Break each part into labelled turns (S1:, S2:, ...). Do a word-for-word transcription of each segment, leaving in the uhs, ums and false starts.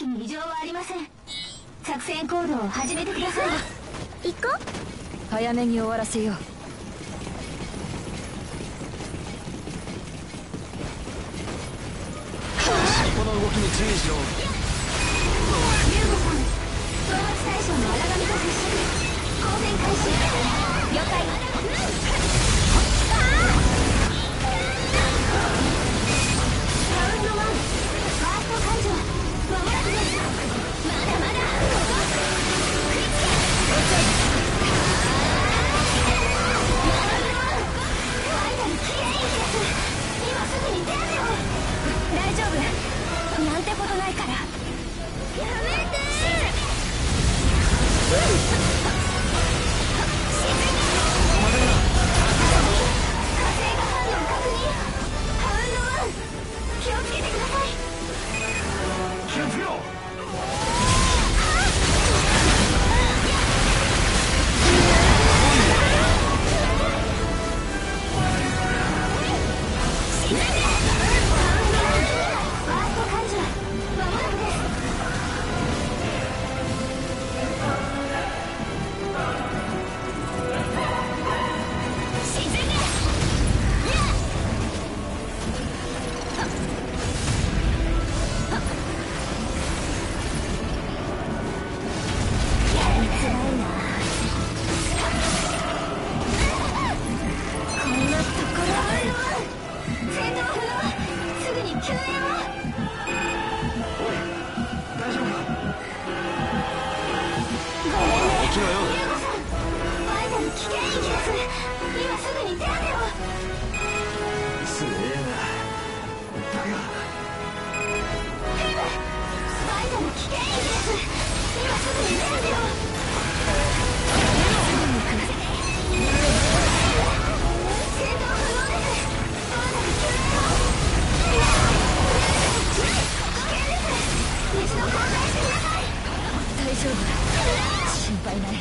S1: 撃に異常はありません。作戦行動を始めてください。行こう。
S2: 早めに終わらせよう。
S3: 尻尾の動きに注意しろ。
S1: ユーゴさん、討伐対象の荒神と接触。交戦開始。了解。ラウンドワン、ファースト解除。間もなくです。まだまだ。クイッチ。バイタルきれいです。今すぐに手当てを。大丈夫。なんてことないから。やめてー。うん気をつけてください。
S3: 気をつけろ。
S2: 心配ない。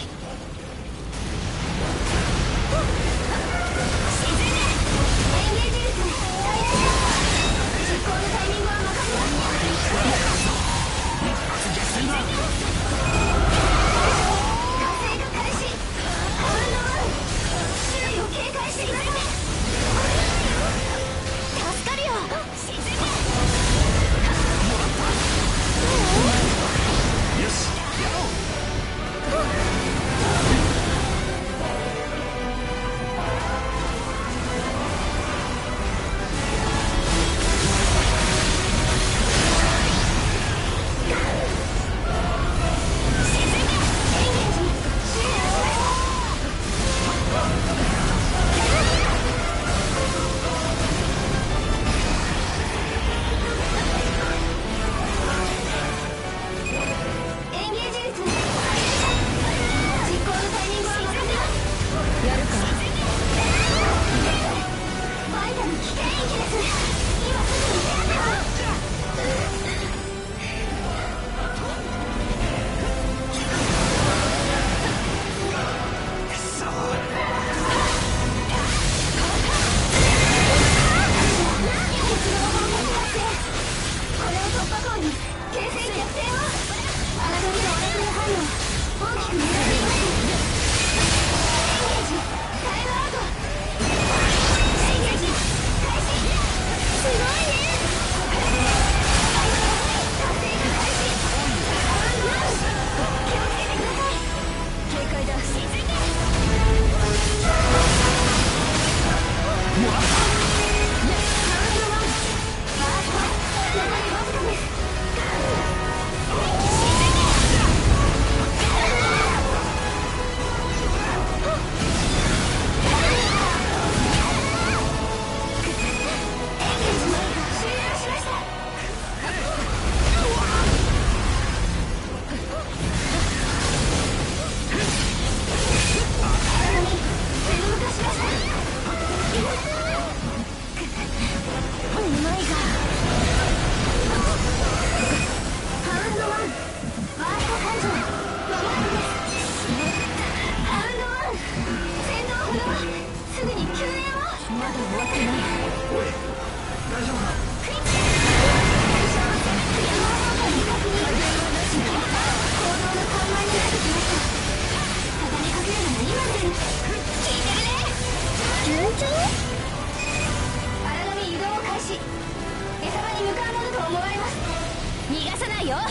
S2: まだ終わってない。
S3: おい、大丈夫か？
S1: クイッチ。対象は山本に確認。 ちゃう？荒波移動を開始。餌場に向かうものと思われます。逃がさないよ。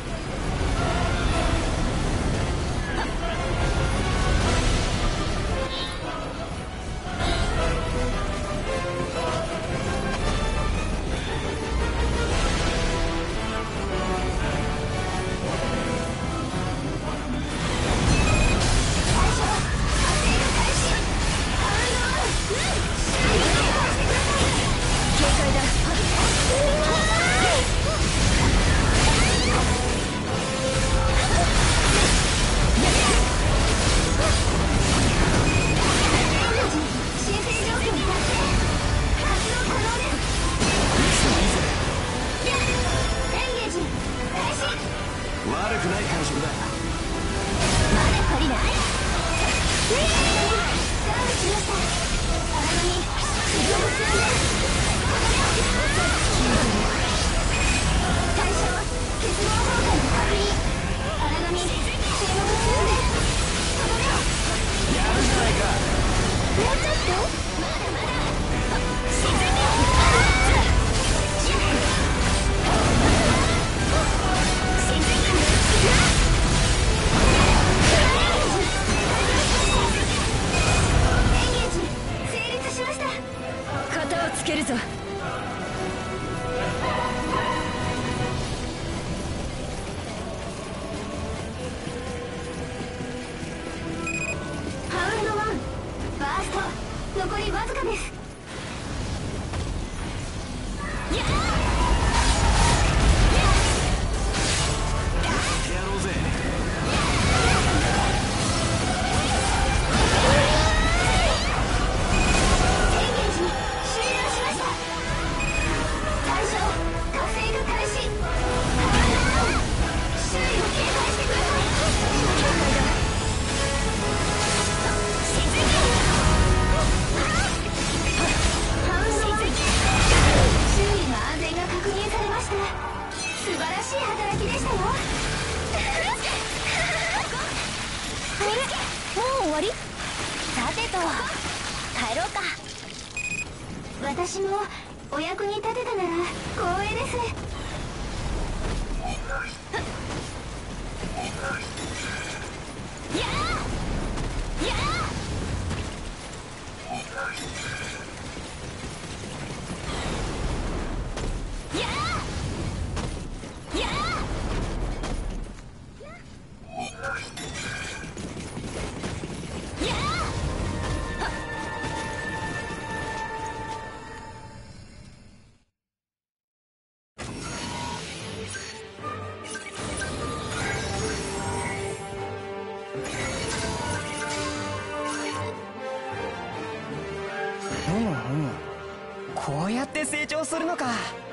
S1: 残りわずかです。やろうぜ。エンゲージ終了しました。対象活性化開始。周囲を警戒してください。了解だ。素晴らしい働きでしたよ。あれ、もう終わり？さてと帰ろうか。私もお役に立てたなら光栄です。やあやあ
S4: こうやって成長するのか。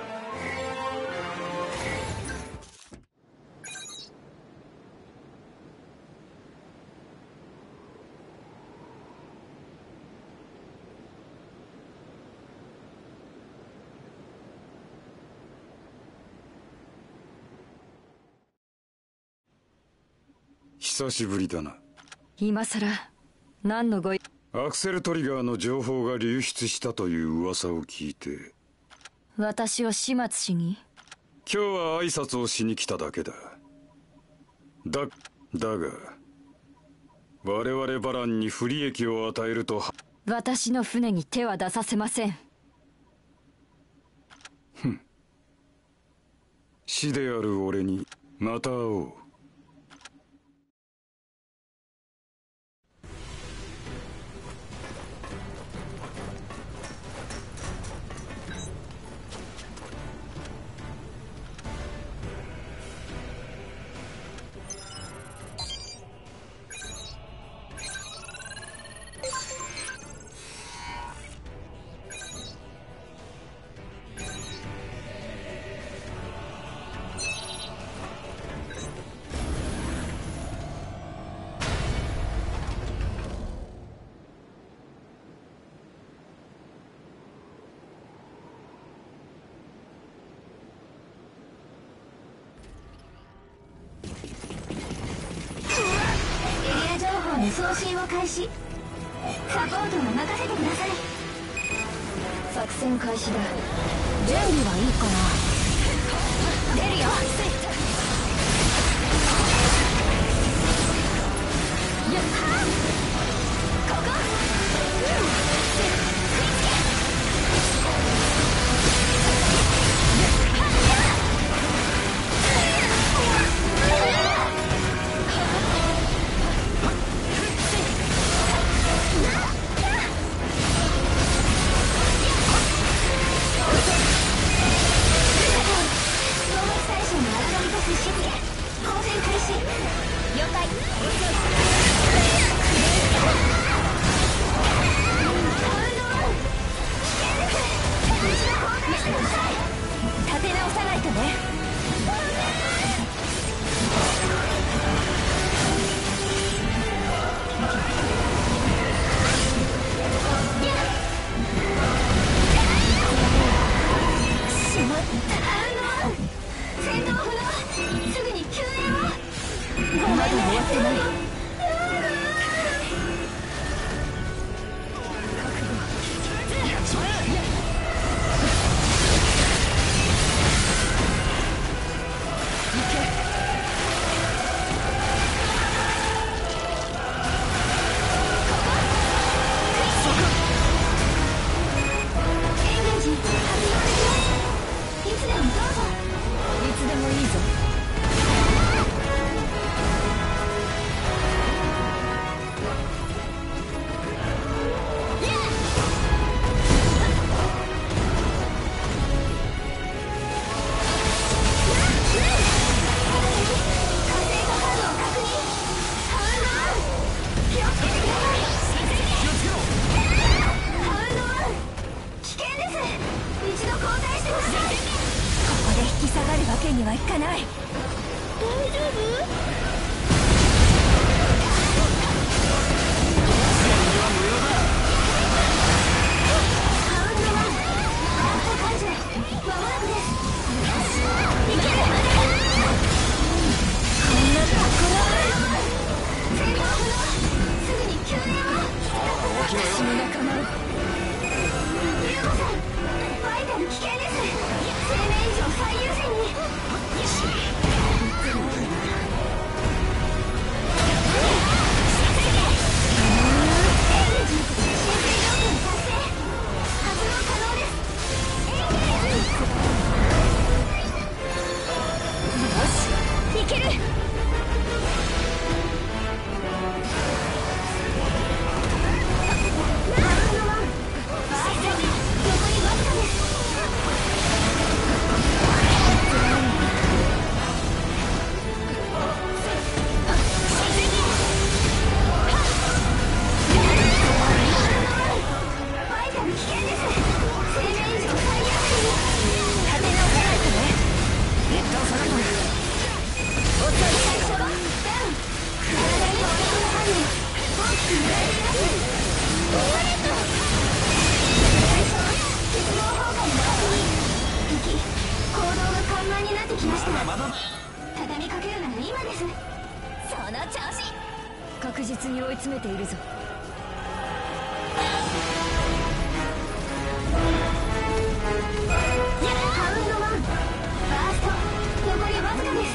S5: 久しぶりだな。
S2: 今さら何のごい
S5: アクセルトリガーの情報が流出したという噂を聞いて、
S2: 私を始末しに？
S5: 今日は挨拶をしに来ただけだ。だだが我々バランに不利益を与えると。
S2: 私の船に手は出させません。
S5: ふん。死である俺にまた会おう。
S1: 送信を開始。サポートを任せてください。 作戦開始だ。準備はいいかな。出るよ。やっはーここ、立て直さないとね。しまった。戦闘不能。すぐに救援を。ごめんね。終わってない。にはいかない。大丈夫？畳みかけるなら今です。その調子。
S2: 確実に追い詰めているぞ。
S1: ハウンドワン、ファースト、残りわずかです。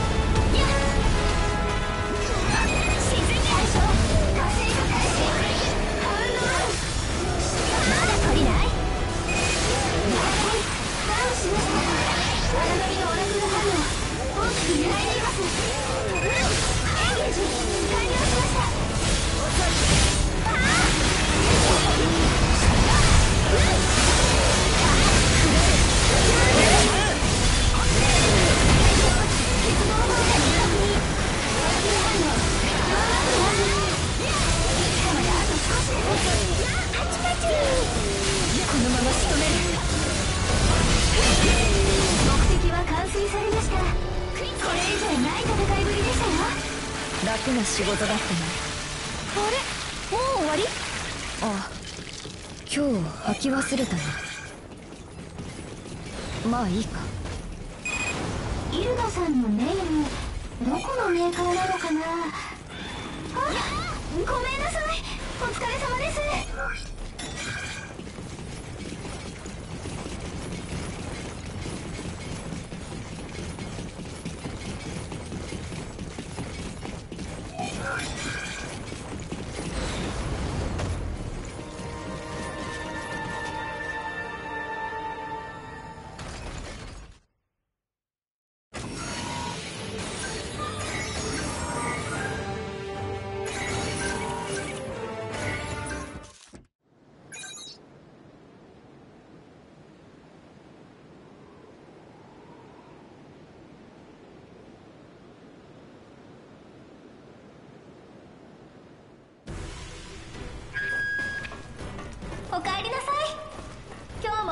S1: 最初、火星化開始。ハウンドワン、まだ足りない。ダウンしました。荒波のオラクル反応、大きく揺らいでいます。エンゲージ完了しました。このまま仕留める。目的は完遂されました。これ以上ない戦いぶりでしたよ。
S2: 楽な仕事だったね。
S1: あれ、もう終わり？
S2: ああ、今日吐き忘れたね。まあいいか。
S1: イルダさんのネイル、どこのメーカーなのかな。あ、ごめんなさい、お疲れ様です。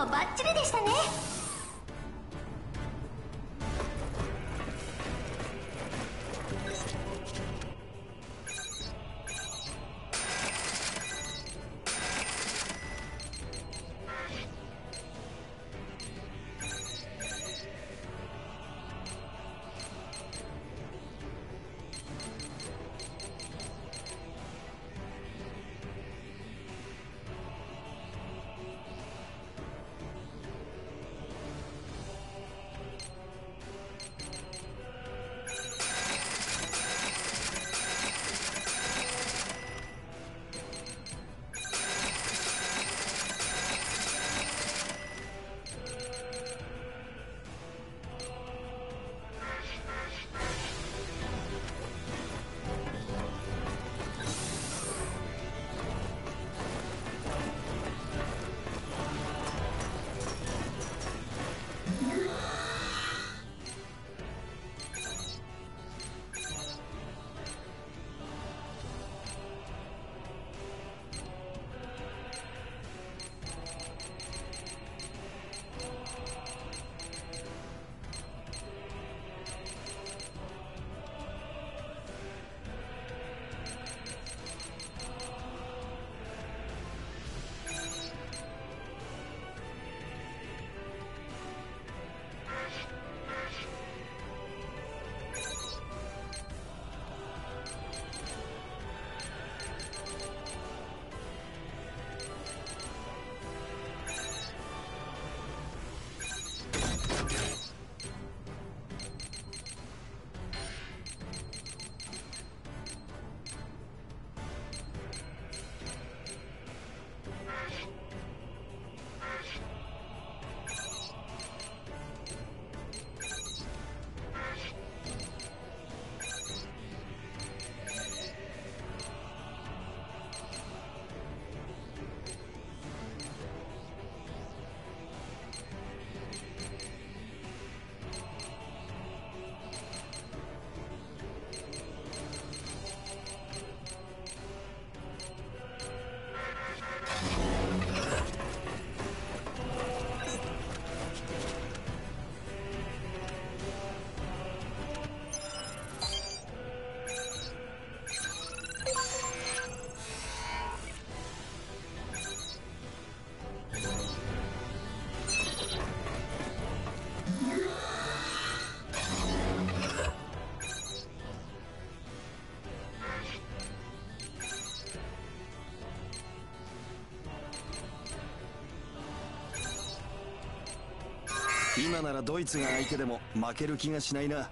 S1: もバッチリでしたね。
S3: 今ならドイツが相手でも負ける気がしないな。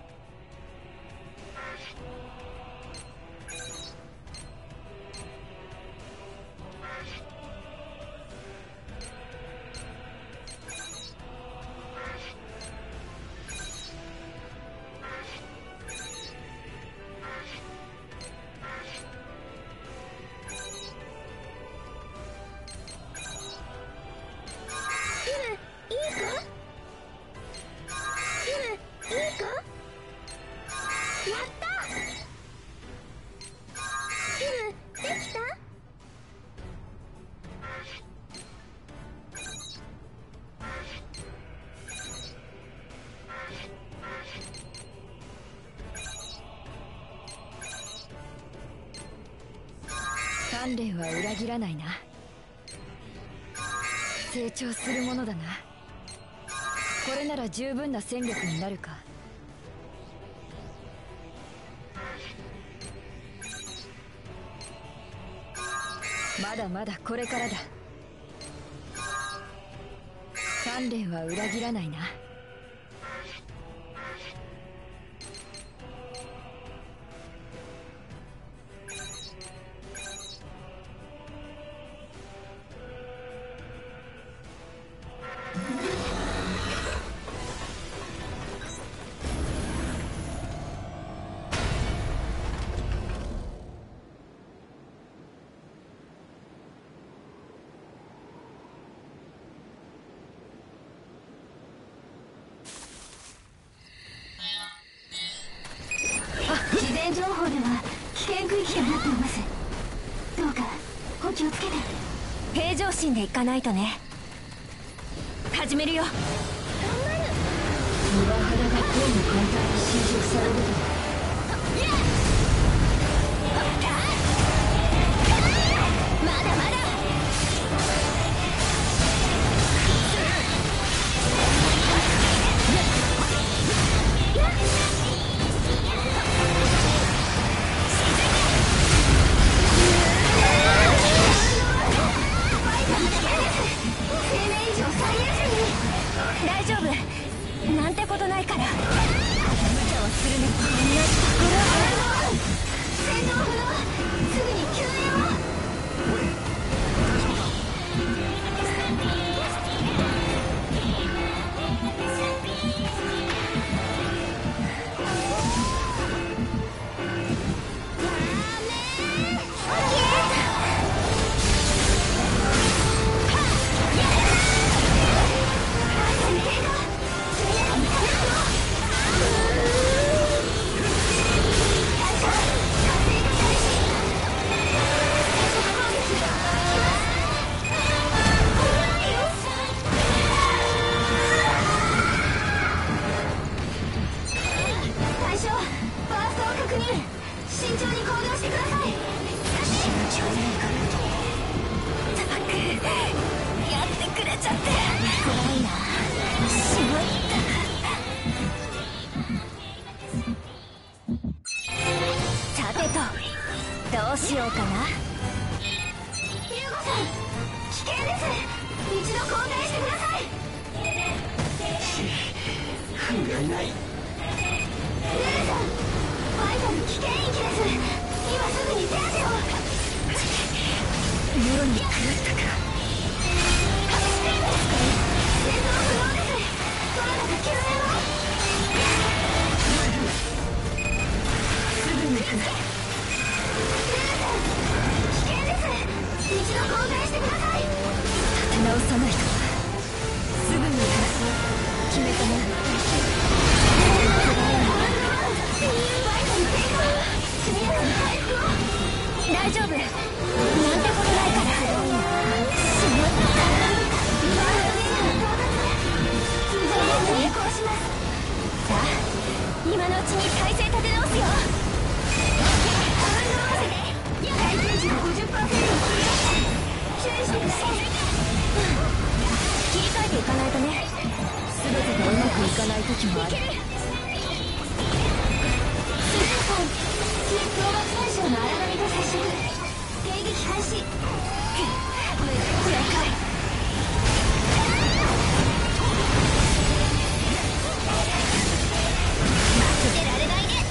S2: 鍛錬は裏切らないな。成長するものだな。これなら十分な戦力になるか。まだまだこれからだ。鍛錬は裏切らないな。
S1: 事前情報では危険区域となっています。どうかお気をつけて。
S2: 平常心でいかないとね。 始めるよ。
S1: 頑張る。
S2: 岩肌が公務簡単に侵食されるとは。
S1: まだまだ。大丈夫、なんてことないから。無茶をするね。こんなところ。戦闘不能、すぐに救援を。慎重に行動してください。慎重にたばくやってくれちゃって怖いな。しまった。さてとどうしようかな。ユウゴさん危険です。一度交代してください。
S3: 不甲斐ない。
S1: ルルさんバイタル危険域です。今すぐに手当てを。
S2: もろに狂ったか。
S1: 戦闘不能です。どなたか救援を。
S2: すぐに行く。
S1: ルルさん危険です。一度交代してください。
S2: 立て直さないと。すぐに行く。決めたな。
S1: 大丈夫、なんてことないから。しまった。バードゲートの到達。通常ゲートに移行します。さあ今のうちに体勢立て直すよ。ハウンド合わせて回転値の ごじゅっパーセント を切りました。注意してください。
S2: 切り替えていかないとね。全てがうまくいかない時もある。
S1: 新討伐対象の荒波と接触。迎撃開始。了解。負けてられないね。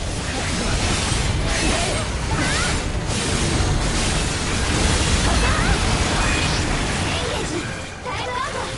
S1: エンゲージタイムアウト。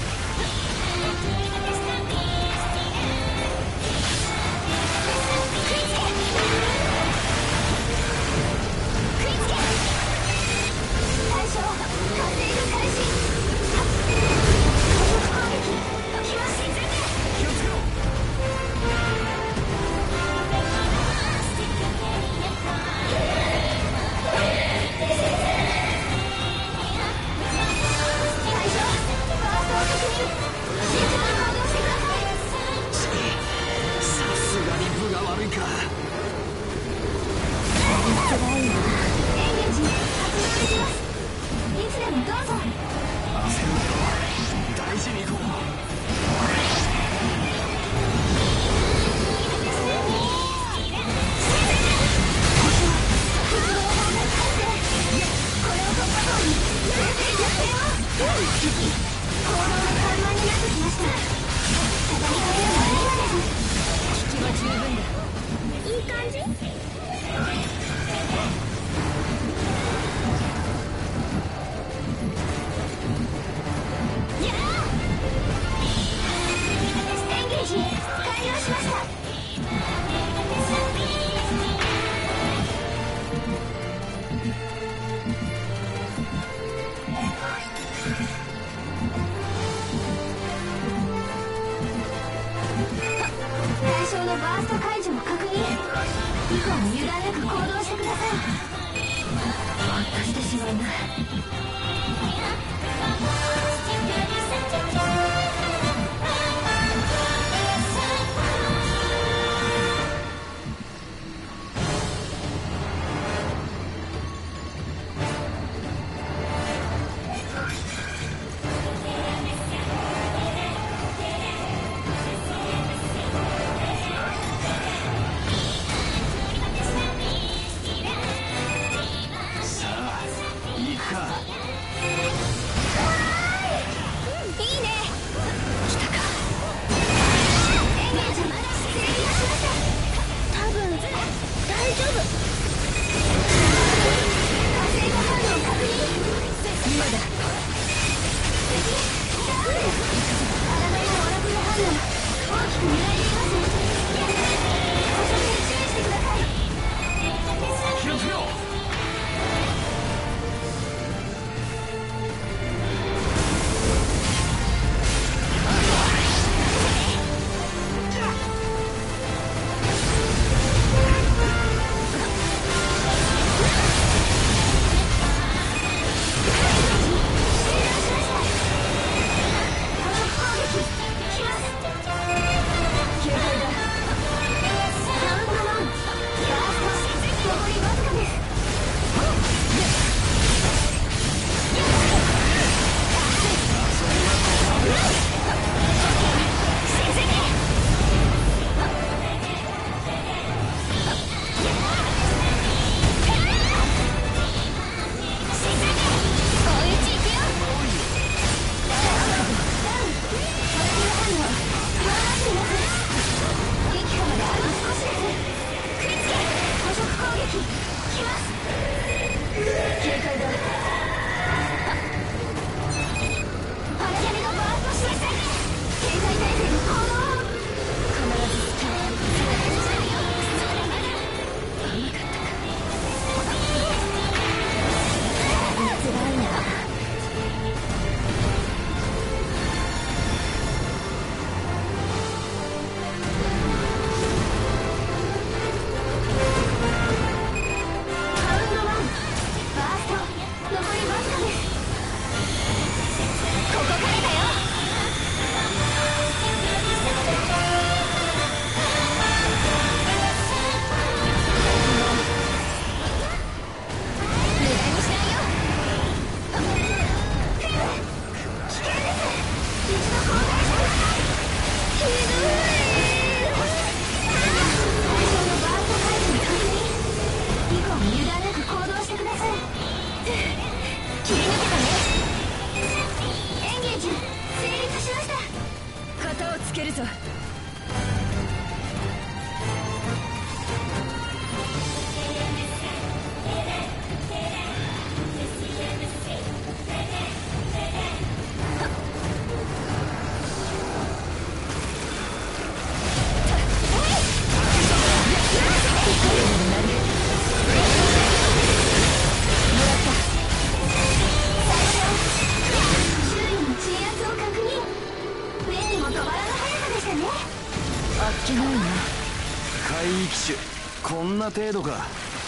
S3: いい機種、こんな程度か。
S1: いい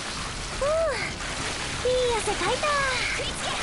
S1: 汗かいた。食いつけ。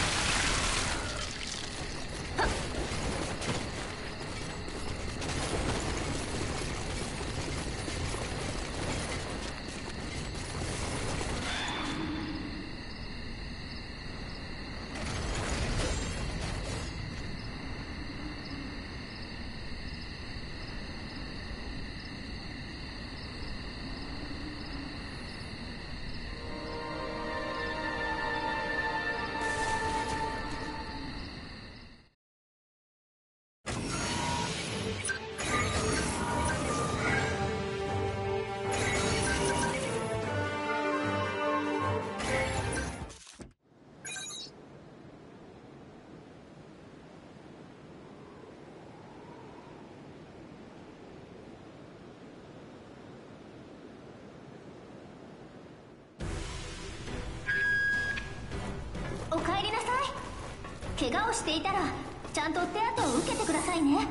S1: おかえりなさい。怪我をしていたらちゃんと手当てを受けてくださいね。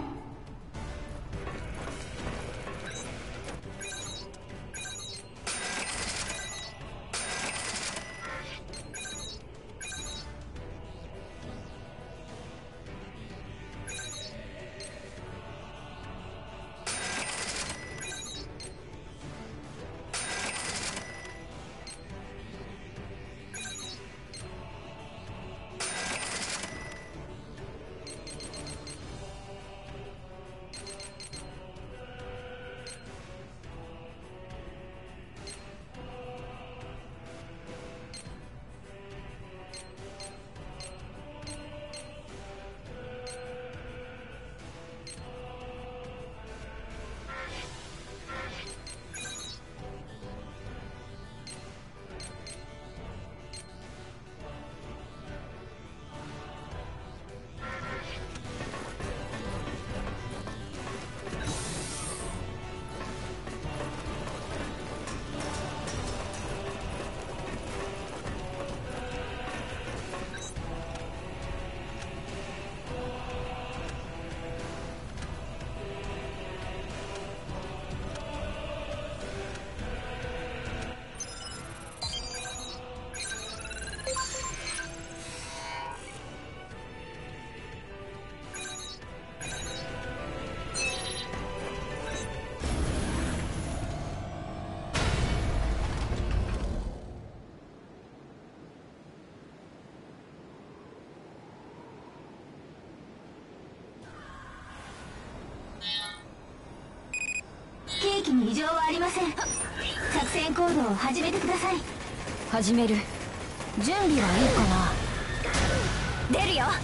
S1: 兵器に異常はありません。作戦行動を始めてください。
S2: 始める。準備はいいかな。
S1: 出るよ。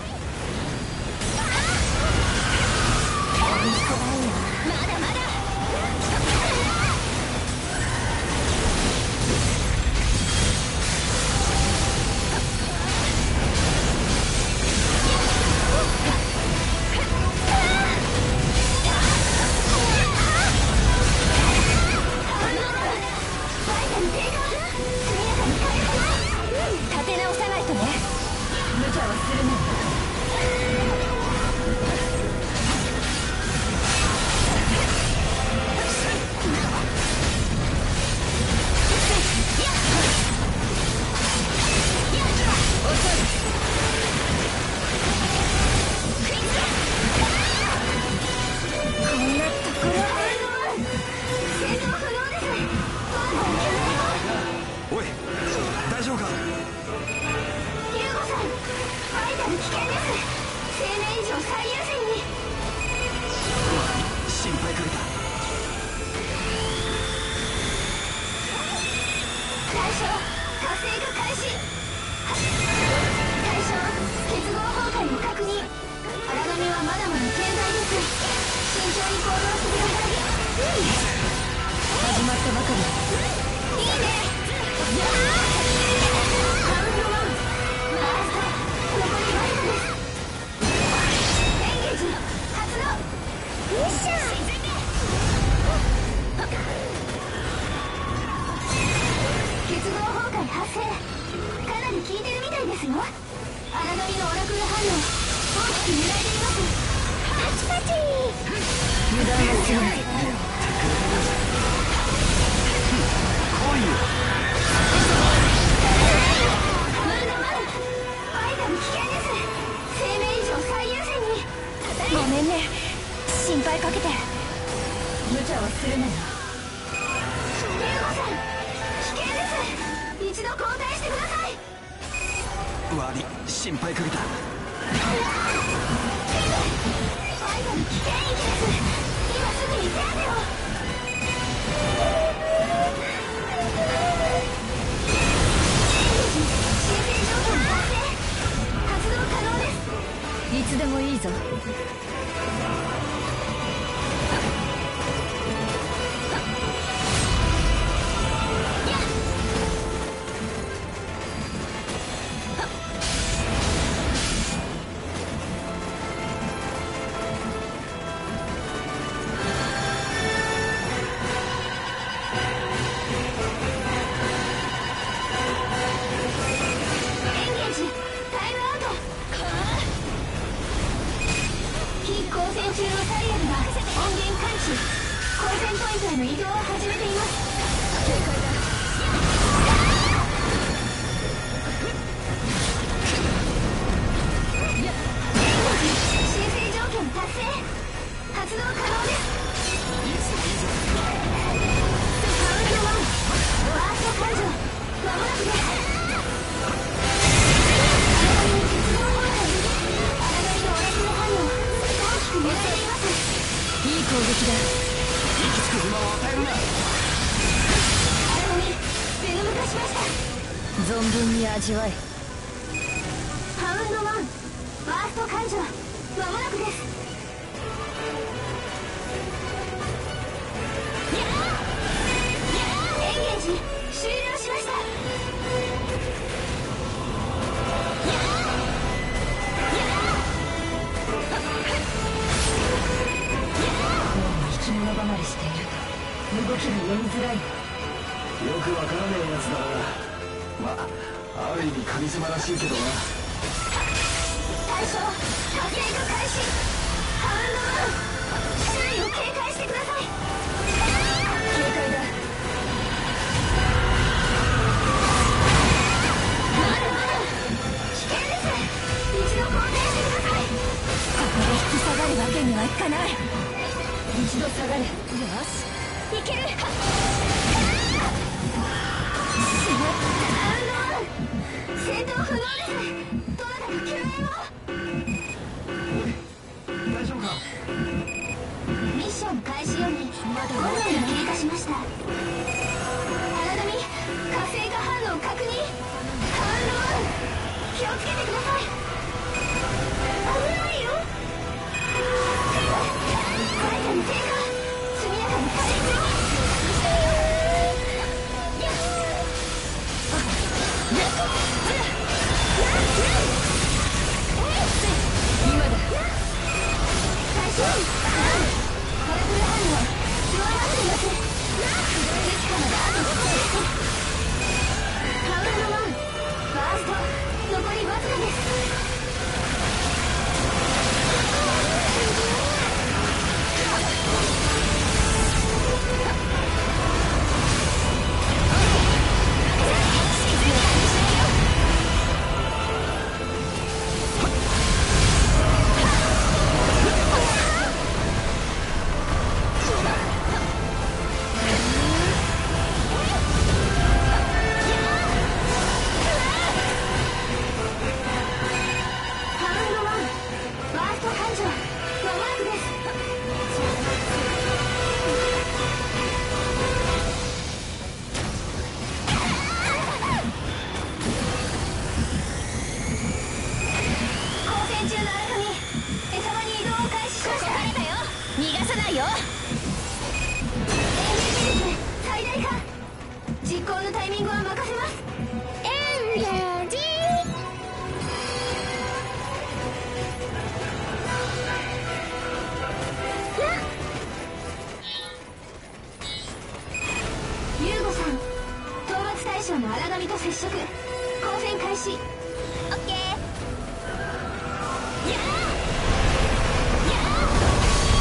S1: まだまだ。
S2: 立て直さないとね。無茶はするな。
S3: おい、大丈夫か。
S1: ユーゴさん、バイタル危険です。生命以上最優先に。
S3: 心配かけた。
S1: 対象活性化開始。対象結合崩壊を確認。荒波はまだまだ健在です。慎重に行動してください。
S2: 始まったばかり。
S1: いいね。カウントダウン。ラスト残りわずかです。エンゲージ発動。ミッション。結合崩壊発生。かなり効いてるみたいですよ。荒波のオラクル反応大きく揺らいでいます。パチパチ。
S2: 油断はするな。
S3: いよ。
S1: まだまだバイタル危険です。生命以上最優先に。ごめんね、心配かけて。
S2: 無茶はするなよ。
S1: リュウゴさん、危険です。一度交代してください。
S3: 悪い、心配かけた。
S1: バイタル危険域です。今すぐに手当てを。申請条件達成。発動可能です。
S2: いつでもいいぞ。
S1: の移動を始めています。警戒だ。申請条件達成。発動可能です。カウントワン、ワースト解除。間もなくです。
S2: いい攻撃だ。
S3: 息つく暇を与えるな。
S1: 荒波、ベノム化しました。
S2: 存分に味わえ。
S1: パウンドワン、ワースト解除。間もなくです。やあやあエンゲージ終了しました。やあやあ
S2: 生き物離れしている。動きが読みづらい。
S3: よくわからねえやつだな。まあある意味カリスマらしいけどな。
S1: 対象発生化開始。カウントワン、周囲を警戒してください。
S2: 警戒だ。
S1: まだまだ危険です。一度肯定してください。
S2: ここで引き下がるわけにはいかない。一度下がれ。よし、
S1: いける。カウントワン、戦闘不能です。どなたか救援を。
S3: 大丈夫か。
S1: ミッション開始よりまだごふんが経過しました。荒波、活性化反応確認。カウントワン、気をつけてください。危ないよ。バイタル低下。速やかに回復を。
S2: 今だ。
S1: 大丈夫。トラブル反応弱まっています。ですからあと少しです。カウントワン、ファースト、残りわずかです。実行のタイミングは任せます。エンゲージ。ユーゴさん、討伐対象の荒波と接触。交戦開始。オッケー。やあやあ。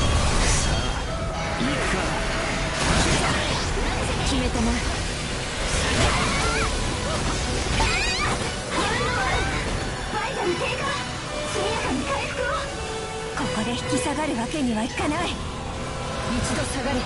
S3: さあ行くか。
S2: 決めたな。 引き下がるわけにはいかない。一度下がれ。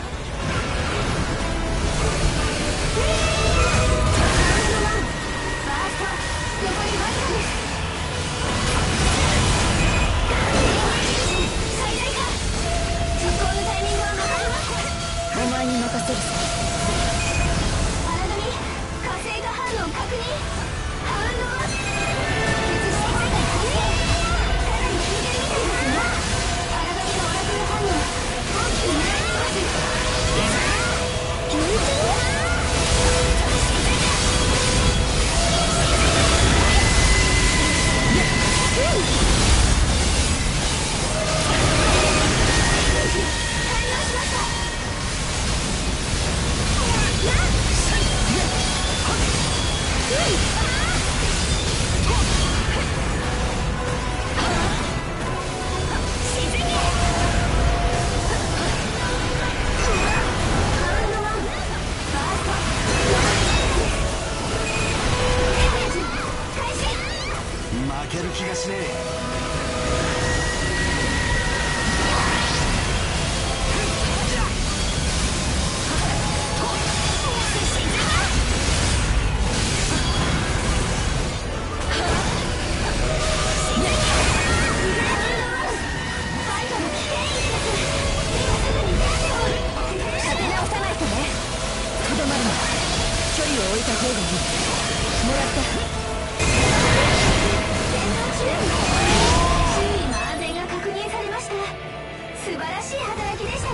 S2: お前に任せるさ。
S1: 荒波火星が反応確認。反応鉄道火星が確認。かなり効いてるみたいですね。荒波のオラクル反応大きく揺らいでいます。現金
S3: 負ける気がしねえ。
S2: 立て直さないとね。とどまるな。距離を置いた方がいい。もらった。
S1: 周囲の安全が確認されました。素晴らしい働きでしたよ。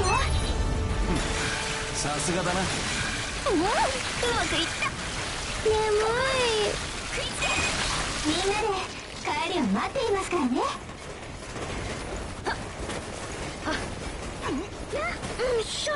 S3: さすがだな。
S1: うん、うまくいった。眠い。みんなで帰りを待っていますからね。よいしょ。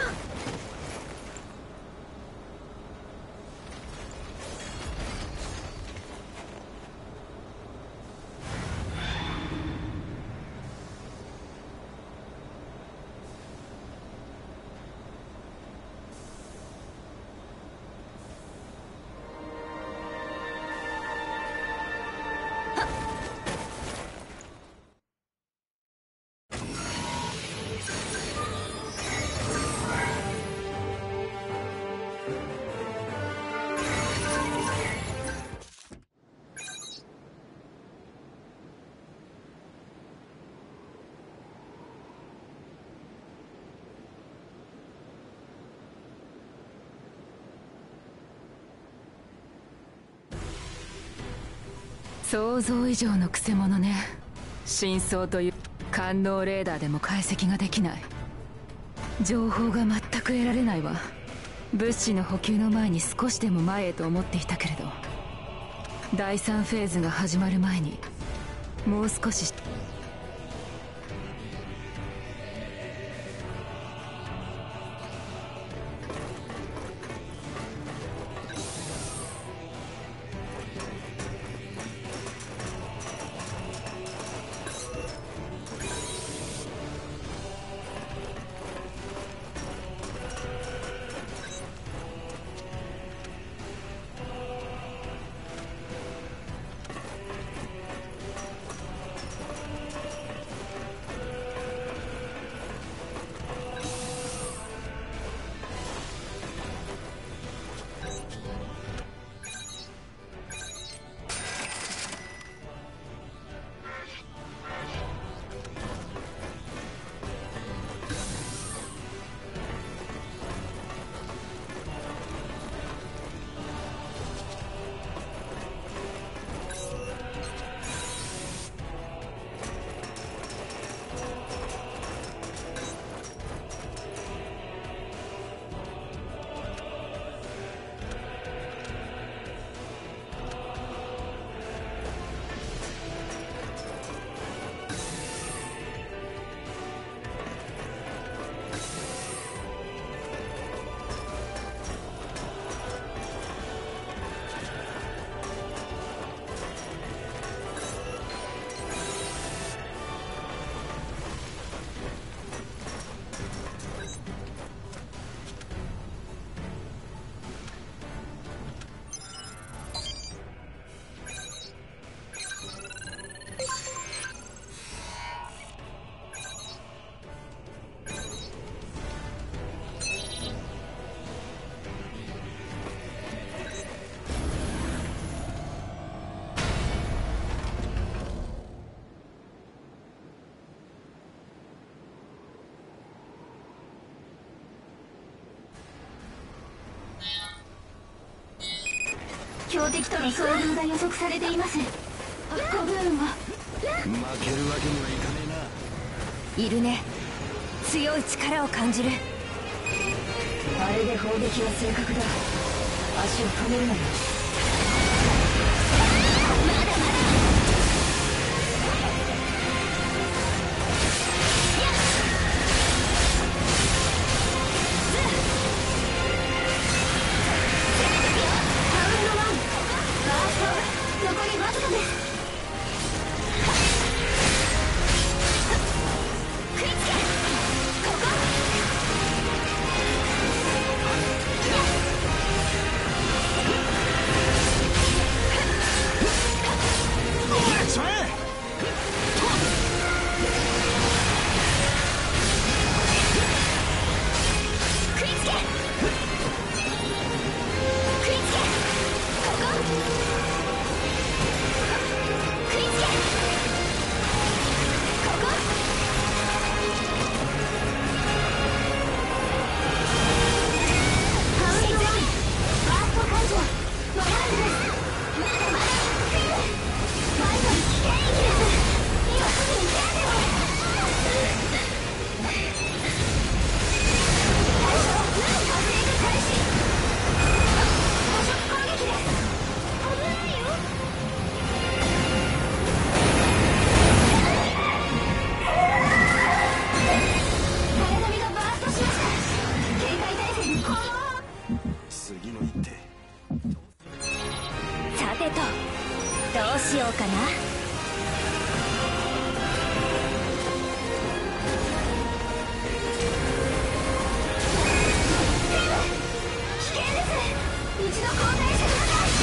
S2: 想像以上のくせ者ね。真相という官能レーダーでも解析ができない。情報が全く得られないわ。物資の補給の前に少しでも前へと思っていたけれど、だいさんフェーズが始まる前にもう少し。
S1: 標的との遭遇が予測されています。コブーンを
S3: 負けるわけにはいかね
S1: いるね。強い力を感じる。あれで砲撃は正確だ。足を止めるなよ。まだまだ。残りわずかです。食いつけ。ここ。
S3: それ
S1: 食いつけ。食いつけ。ここ。食いつけ。ここ。ハウンドワン、ファースト解除。まだです。まだまだ。バイトル危険域です。今すぐに手当てを。対象、火星が開始。捕食攻撃です。危ないよ。荒波がバーストしました。警戒態勢にこの
S3: 次の一手。
S1: さてと、どうしようかな。危険です。一度交代してください。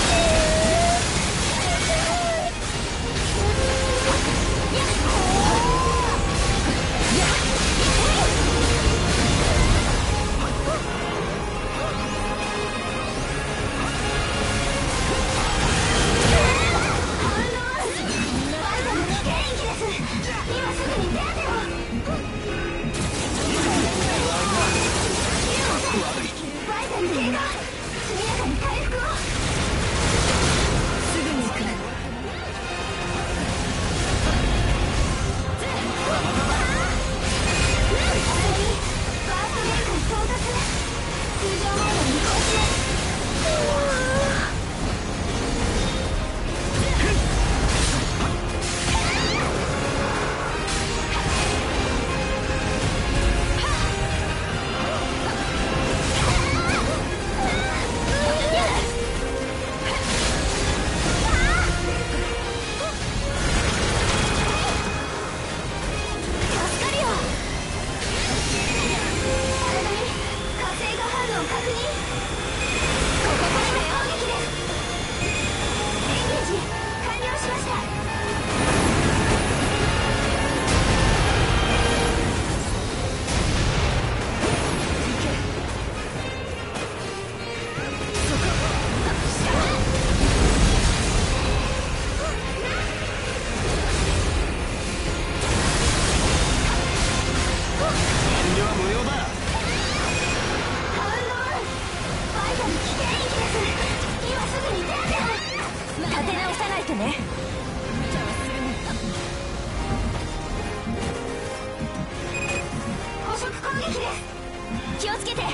S1: 気をつけて。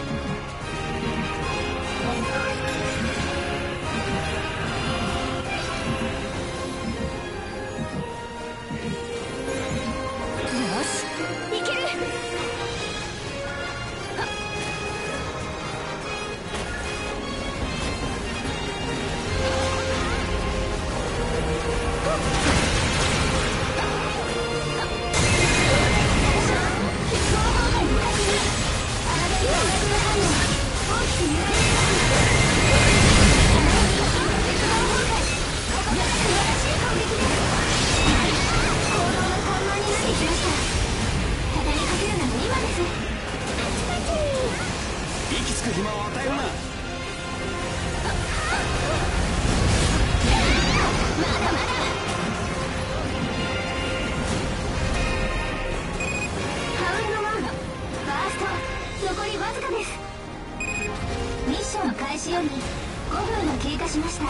S1: ごふんが経過しました。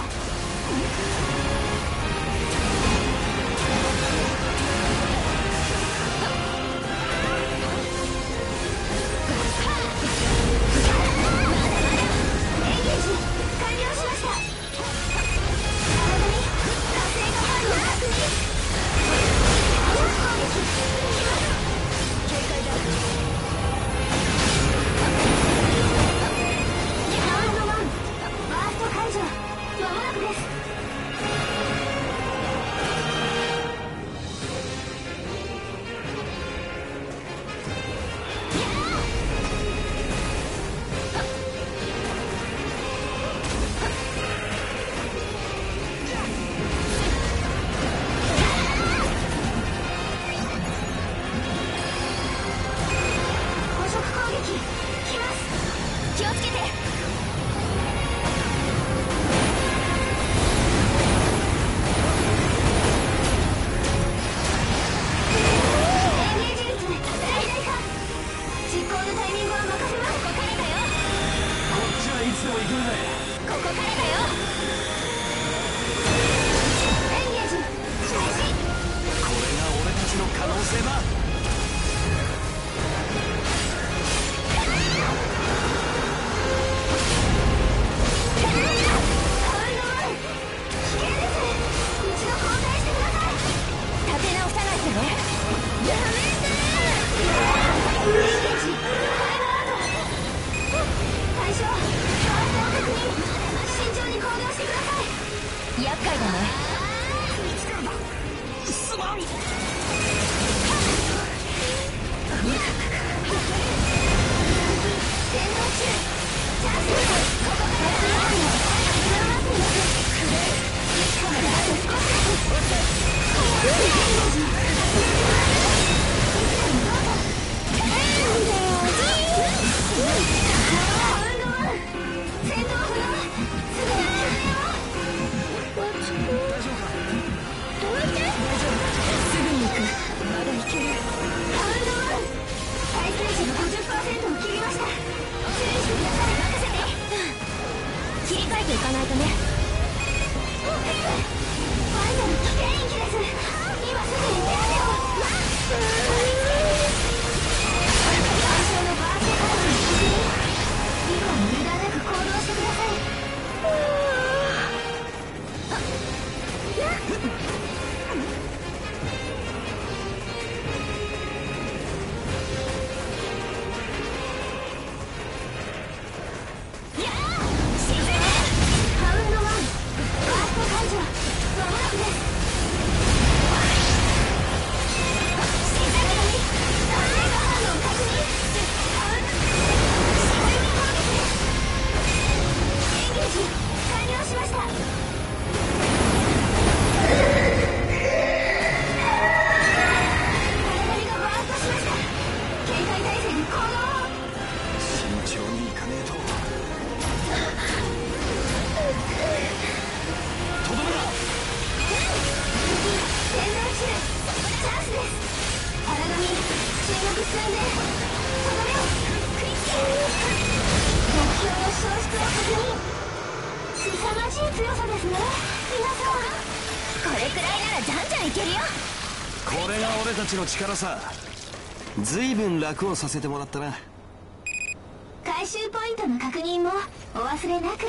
S3: の力さ。ずいぶん楽をさせてもらったな。
S1: 回収ポイントの確認もお忘れなく。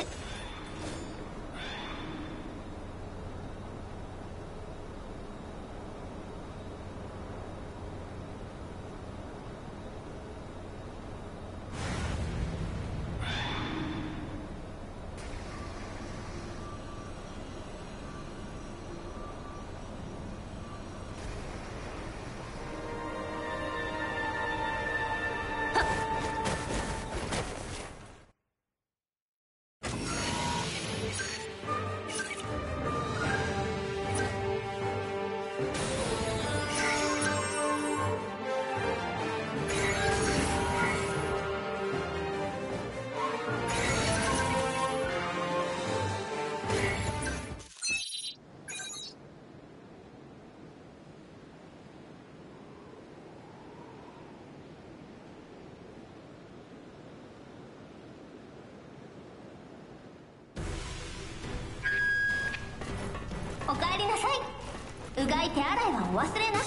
S1: 帰りなさい。うがい手洗いはお忘れなく。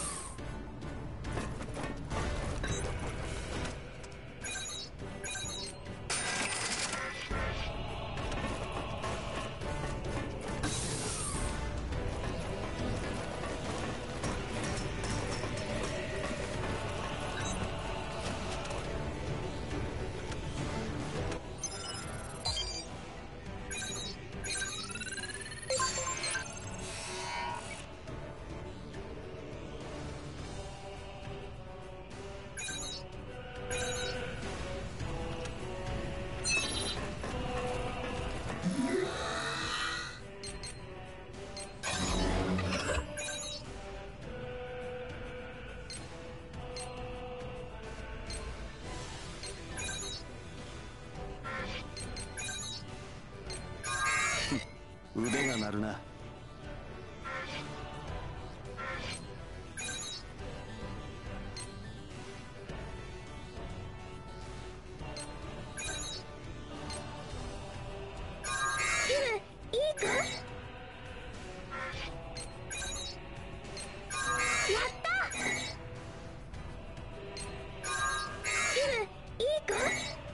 S3: 腕が鳴るな。
S1: いいか？やった！ヒム、いいか？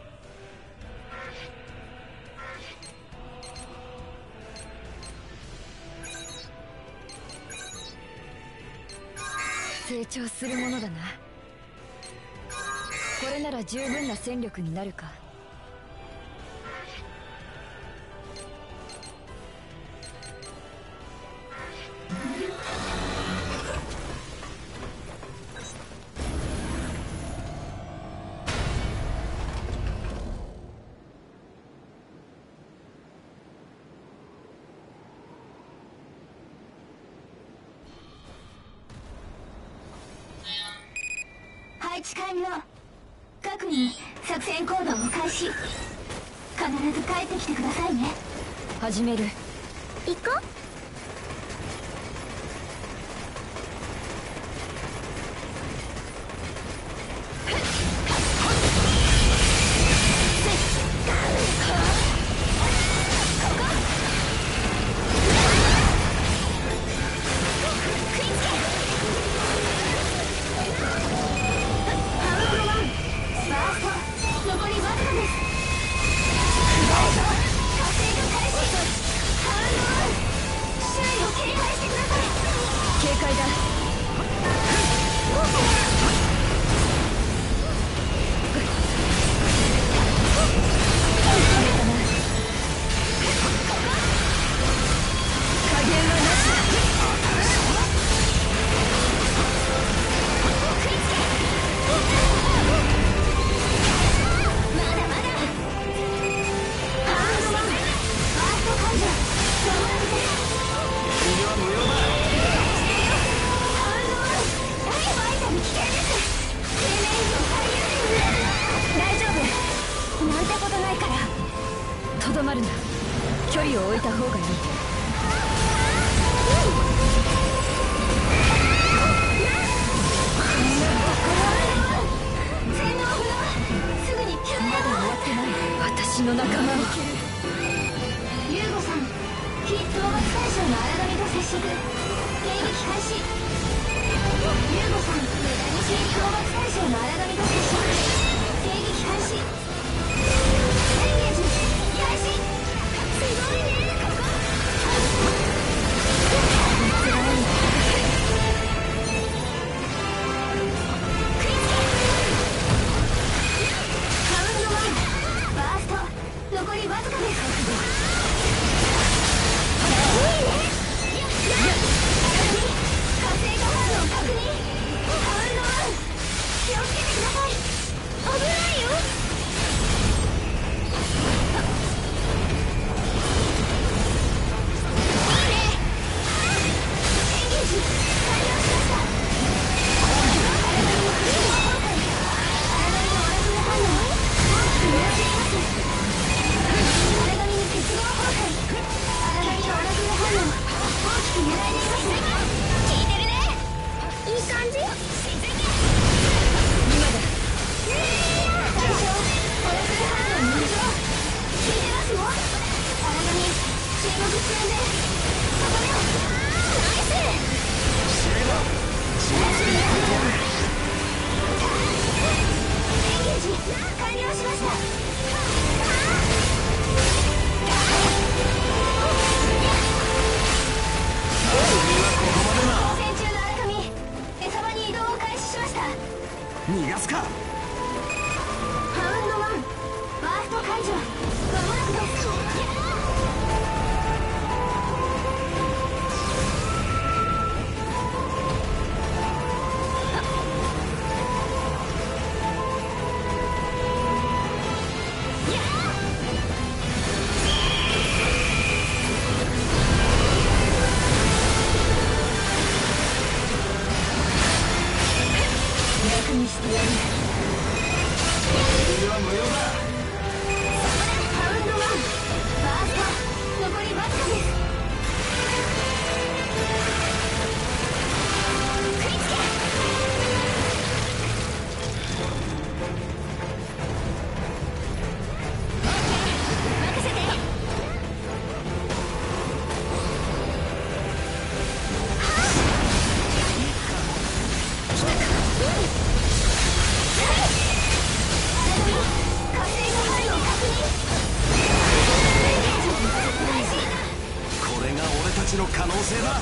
S2: 成長するものだな。これなら十分な戦力になるか。
S1: 配置完了。各人作戦行動を開始。必ず帰ってきてくださいね。
S2: 始める。
S1: 行こう。
S2: とどまるな。距離を置いた方がいい。
S1: すぐにピュア。
S2: まだ終わってない。私の仲間を。
S1: ユーゴさん、非討伐対象の荒波と接触。迎撃開始。ユーゴさん、非討伐対象の荒波と接触。迎撃開始。エンゲージ開始。すごいね、ここ。つらい。クイズカウントワン、バースト、残りわずかです。いいね。火星
S3: 逃がすか。
S1: ハウンドワンバースト解除間もなくです。楽にしてやる。
S3: 君は無用だ。
S1: ハウンドワンバースト残りわずかです。食いつけ。任せて。
S3: これが俺たちの可能性だ。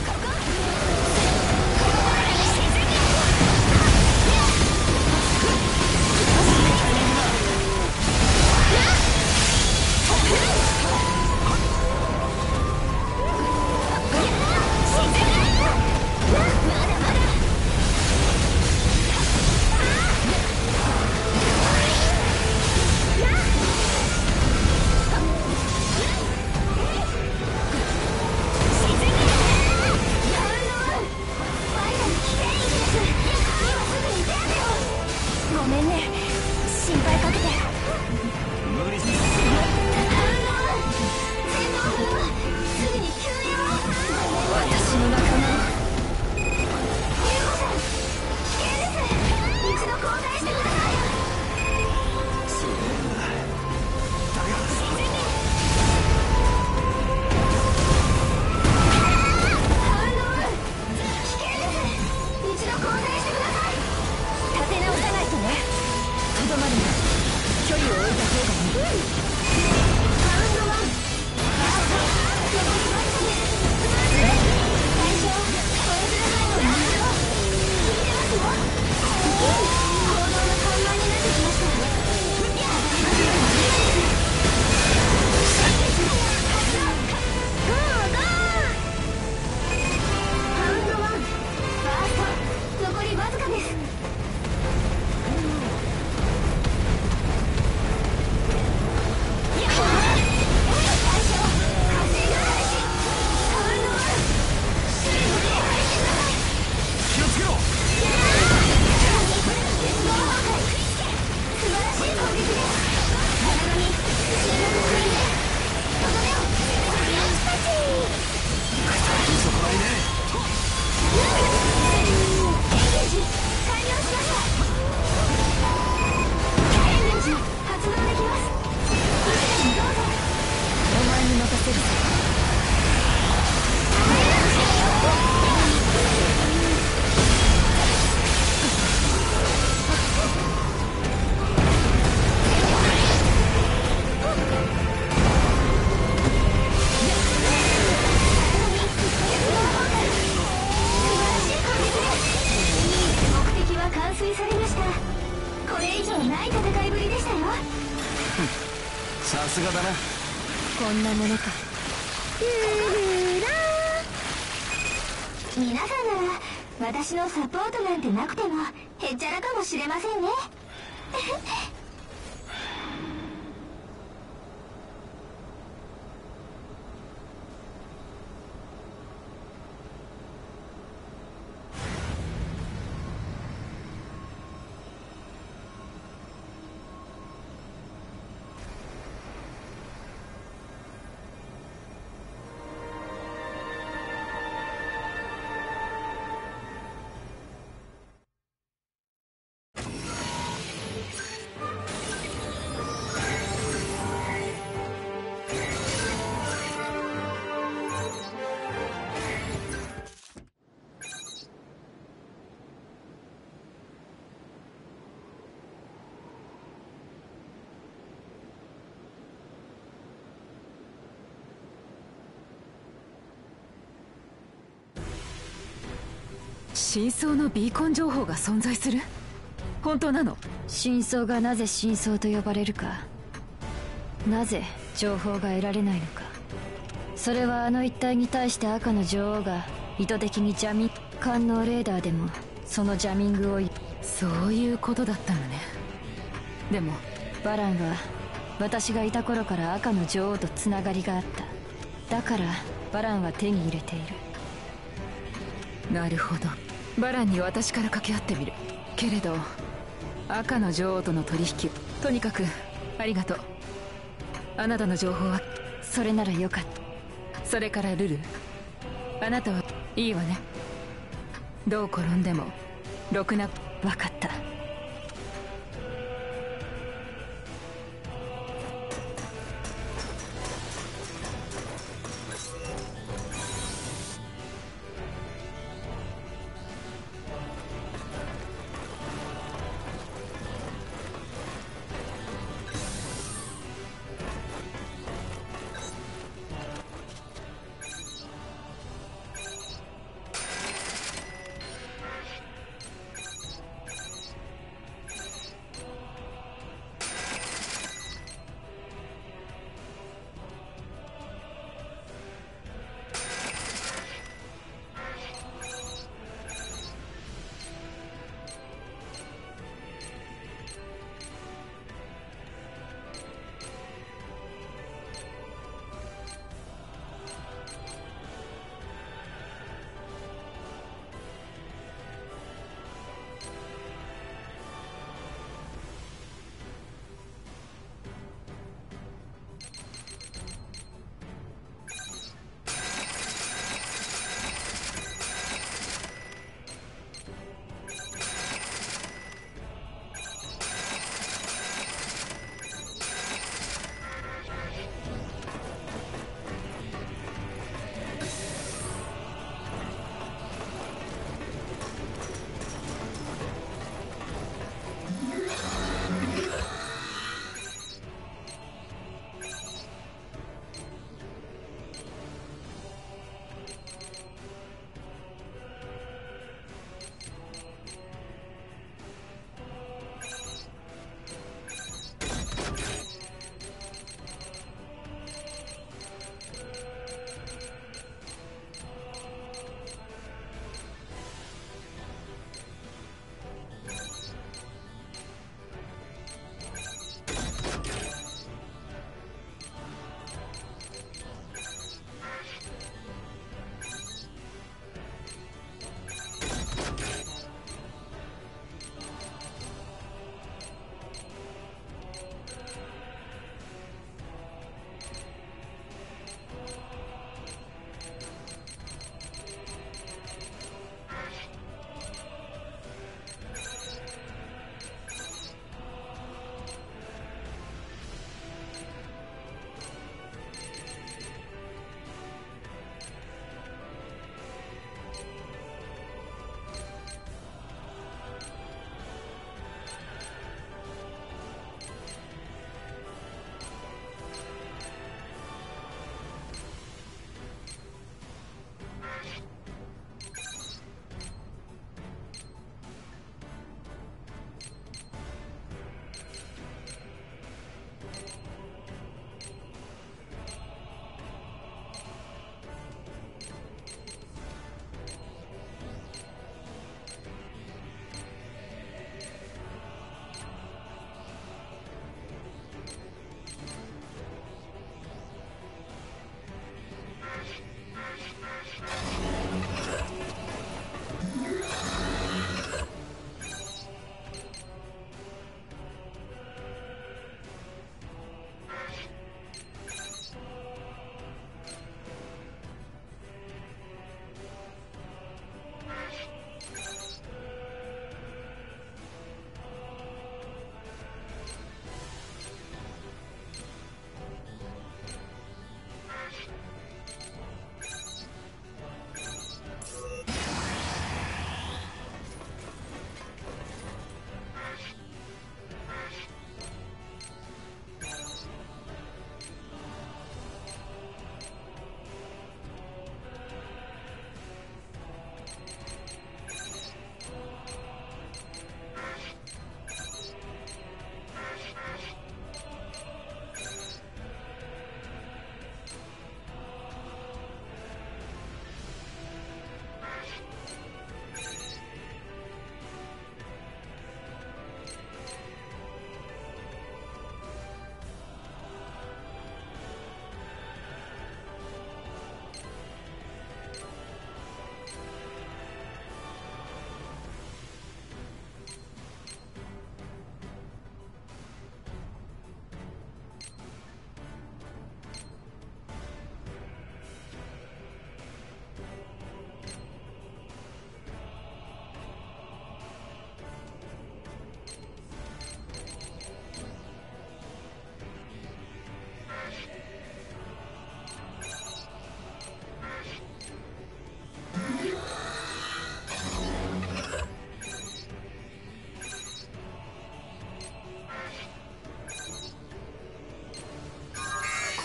S3: ごめんね、心配かけて。 無理する。
S1: すぐに救援を。私の仲間を。ユーゴさん、危険です。一度交代してください。
S3: そうだ。だが
S1: ハウンドワン、危険です。一度交代してください。立て直さないとね。とどまるな。距離を置いた方がいい。ハウンドワンバースト残りわずかです。最初これぐらいのランドを聞いてますよ。行動の緩慢になってきました。ゴーゴー。ハウンドワンバースト残りわずかです。
S3: 気をつけろ。そこはいね。
S1: お前に任せるぞ。目的は完遂されました。これ以上ない戦いぶりでしたよ。
S3: さすがだな。
S1: こんなものか。皆さんなら私のサポートなんてなくてもへっちゃらかもしれませんね。
S2: 真相のビーコン情報が存在する。 本当なの？
S1: 真相がなぜ真相と呼ばれるか、なぜ情報が得られないのか、それはあの一帯に対して赤の女王が意図的にジャミン官能レーダーでもそのジャミングを。
S2: そういうことだったのね。でも
S1: バランは私がいた頃から赤の女王とつながりがあった。だからバランは手に入れている。
S2: なるほど。バランに私から掛け合ってみる。けれど赤の女王との取引、とにかくありがとう。あなたの情報は。
S1: それならよかった。
S2: それからルル、あなたはいいわね。どう転んでもろくな。
S1: 分かった。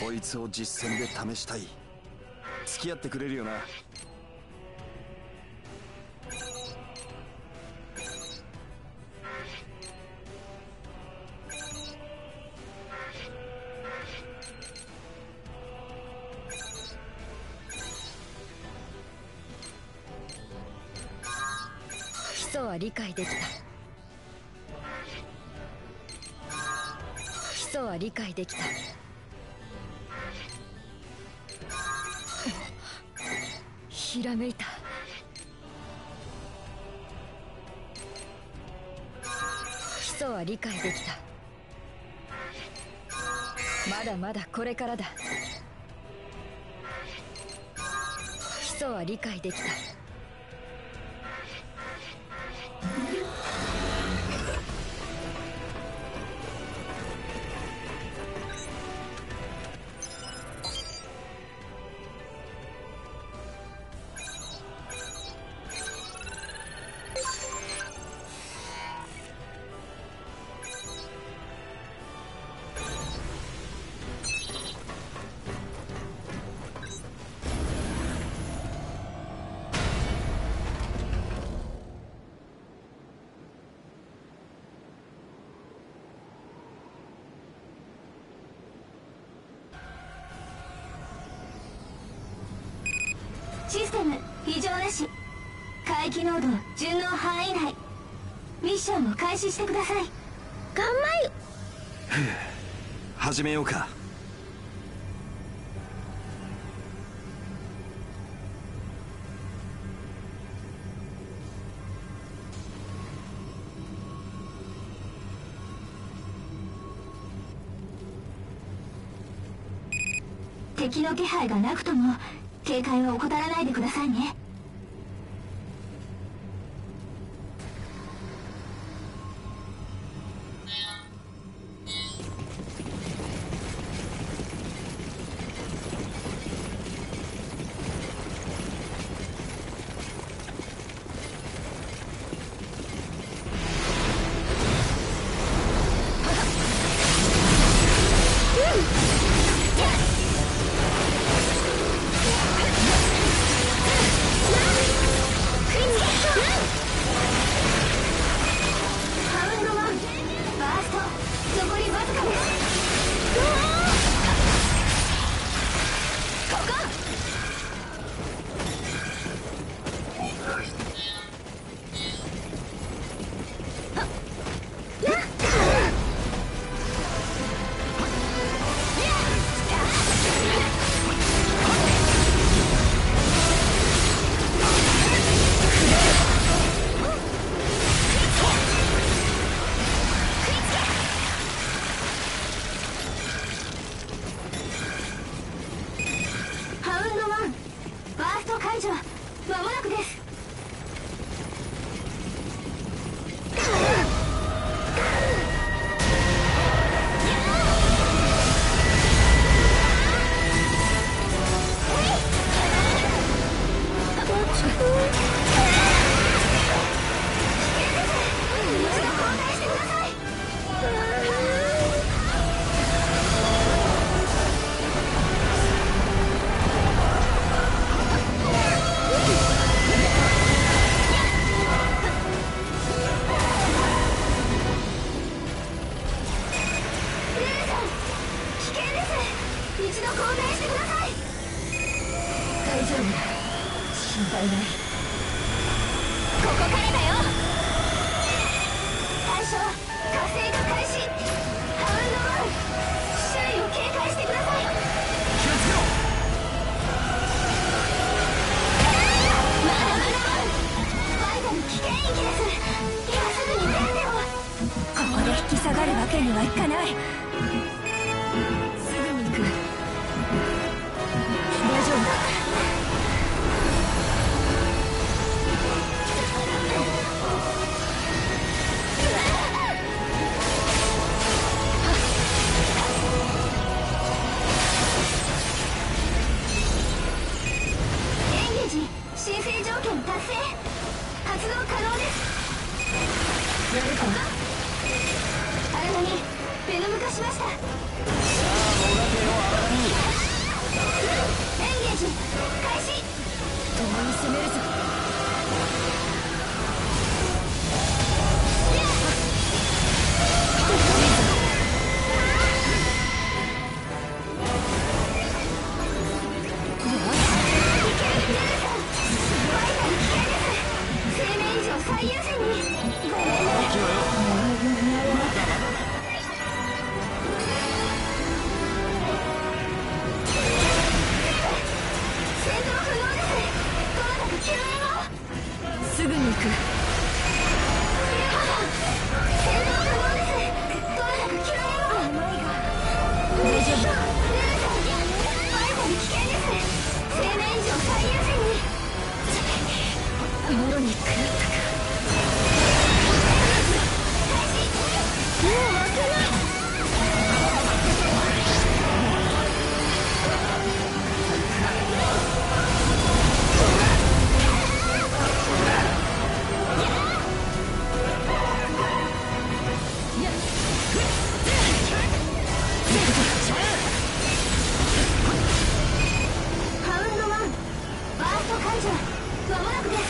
S3: こいつを実戦で試したい。付き合ってくれるよな。
S1: 基礎は理解できた。基礎は理解できた。ひらめいた。基礎は理解できた。まだまだこれからだ。基礎は理解できた。
S6: システム異常なし。海域濃度順応範囲内。ミッションを開始してください。
S1: 頑張る。
S3: 始めようか。
S6: 敵の気配がなくとも警戒を怠らないでくださいね。 ベノム化しました。
S3: さあ、モガテを荒波に
S6: 始
S2: 共に攻めるぞ。
S6: 生命以上最優先にごめんね。戦闘不能です。ともかく救援を。
S2: すぐに行く。
S6: 戦闘不能です。ともかく救援を。思いが大丈夫。ルーさんバイタル危険です。生命以上最優先に。
S2: もろに狂ったか。
S6: もう負けない。ハウンドワンファースト解除間もなくです。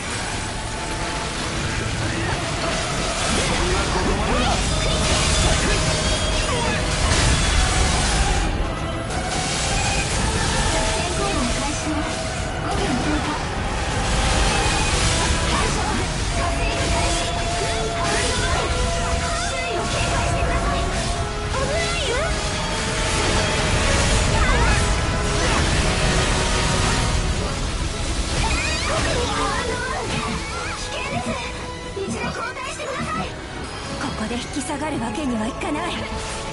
S6: ここで引き下がるわけにはいかない。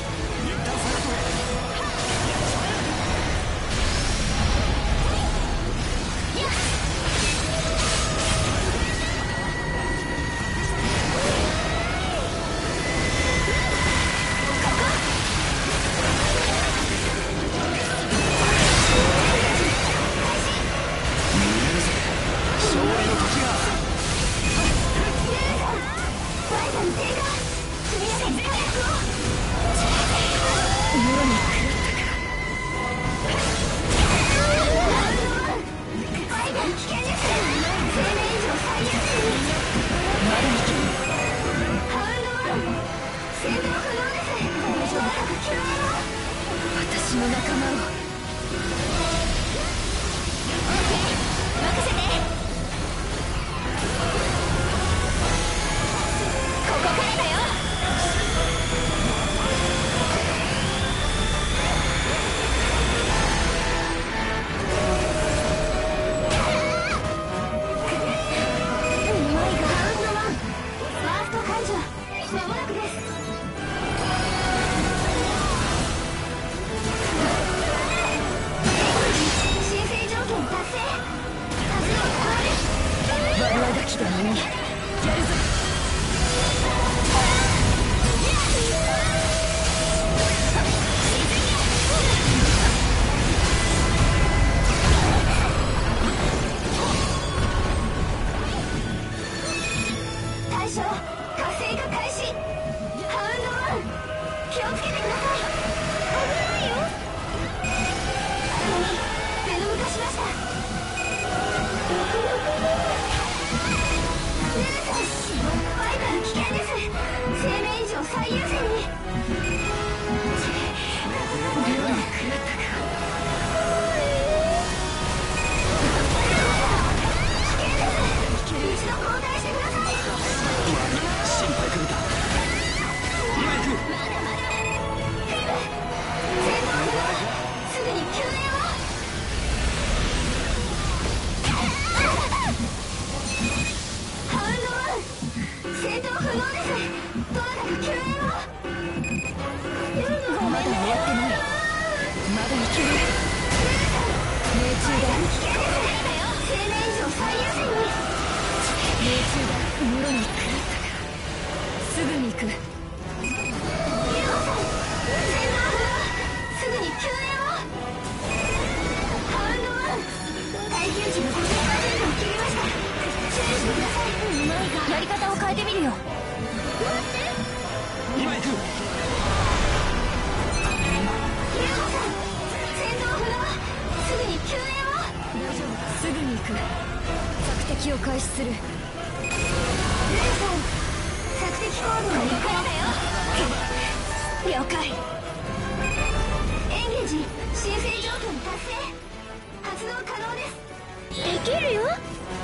S2: 私の仲間を。
S6: 任せて。ここからだよ。思いがハウンドワンファースト解除間もなくです。申請条件達成。活動可能です。
S2: 悪あがきだのにやるぞ。
S6: 対象活性化開始。ハウンドワン気をつけてください。危ないよ。手の動かしました。ルーさんバイタル危険です。生命以上最優先に。一度交代してください。
S3: 心配かけた。今行く。
S6: まだまだ。フィル戦闘不能。すぐに救援を。ハウンドワン戦闘不能です。ともかく救援を。
S2: まだ終わってない。まだいける。命中だ。
S6: 危険です。生命以上最優先に。
S2: 命中だ。もろに狂ったか。すぐに行く。
S6: ユウゴさん戦闘不能。すぐに救援を。ハウンドワン耐久値のごじゅっパーセントを切りました。注意してください。うまいがやり方を変えてみるよ。待って。
S3: 今行く。
S6: ユウゴさん戦闘不能。すぐに救援を。
S2: する。
S6: レイさん、索敵行動がいいからだよ。了解。エンゲージ申請条件達成。発動可能です。できるよ。やあ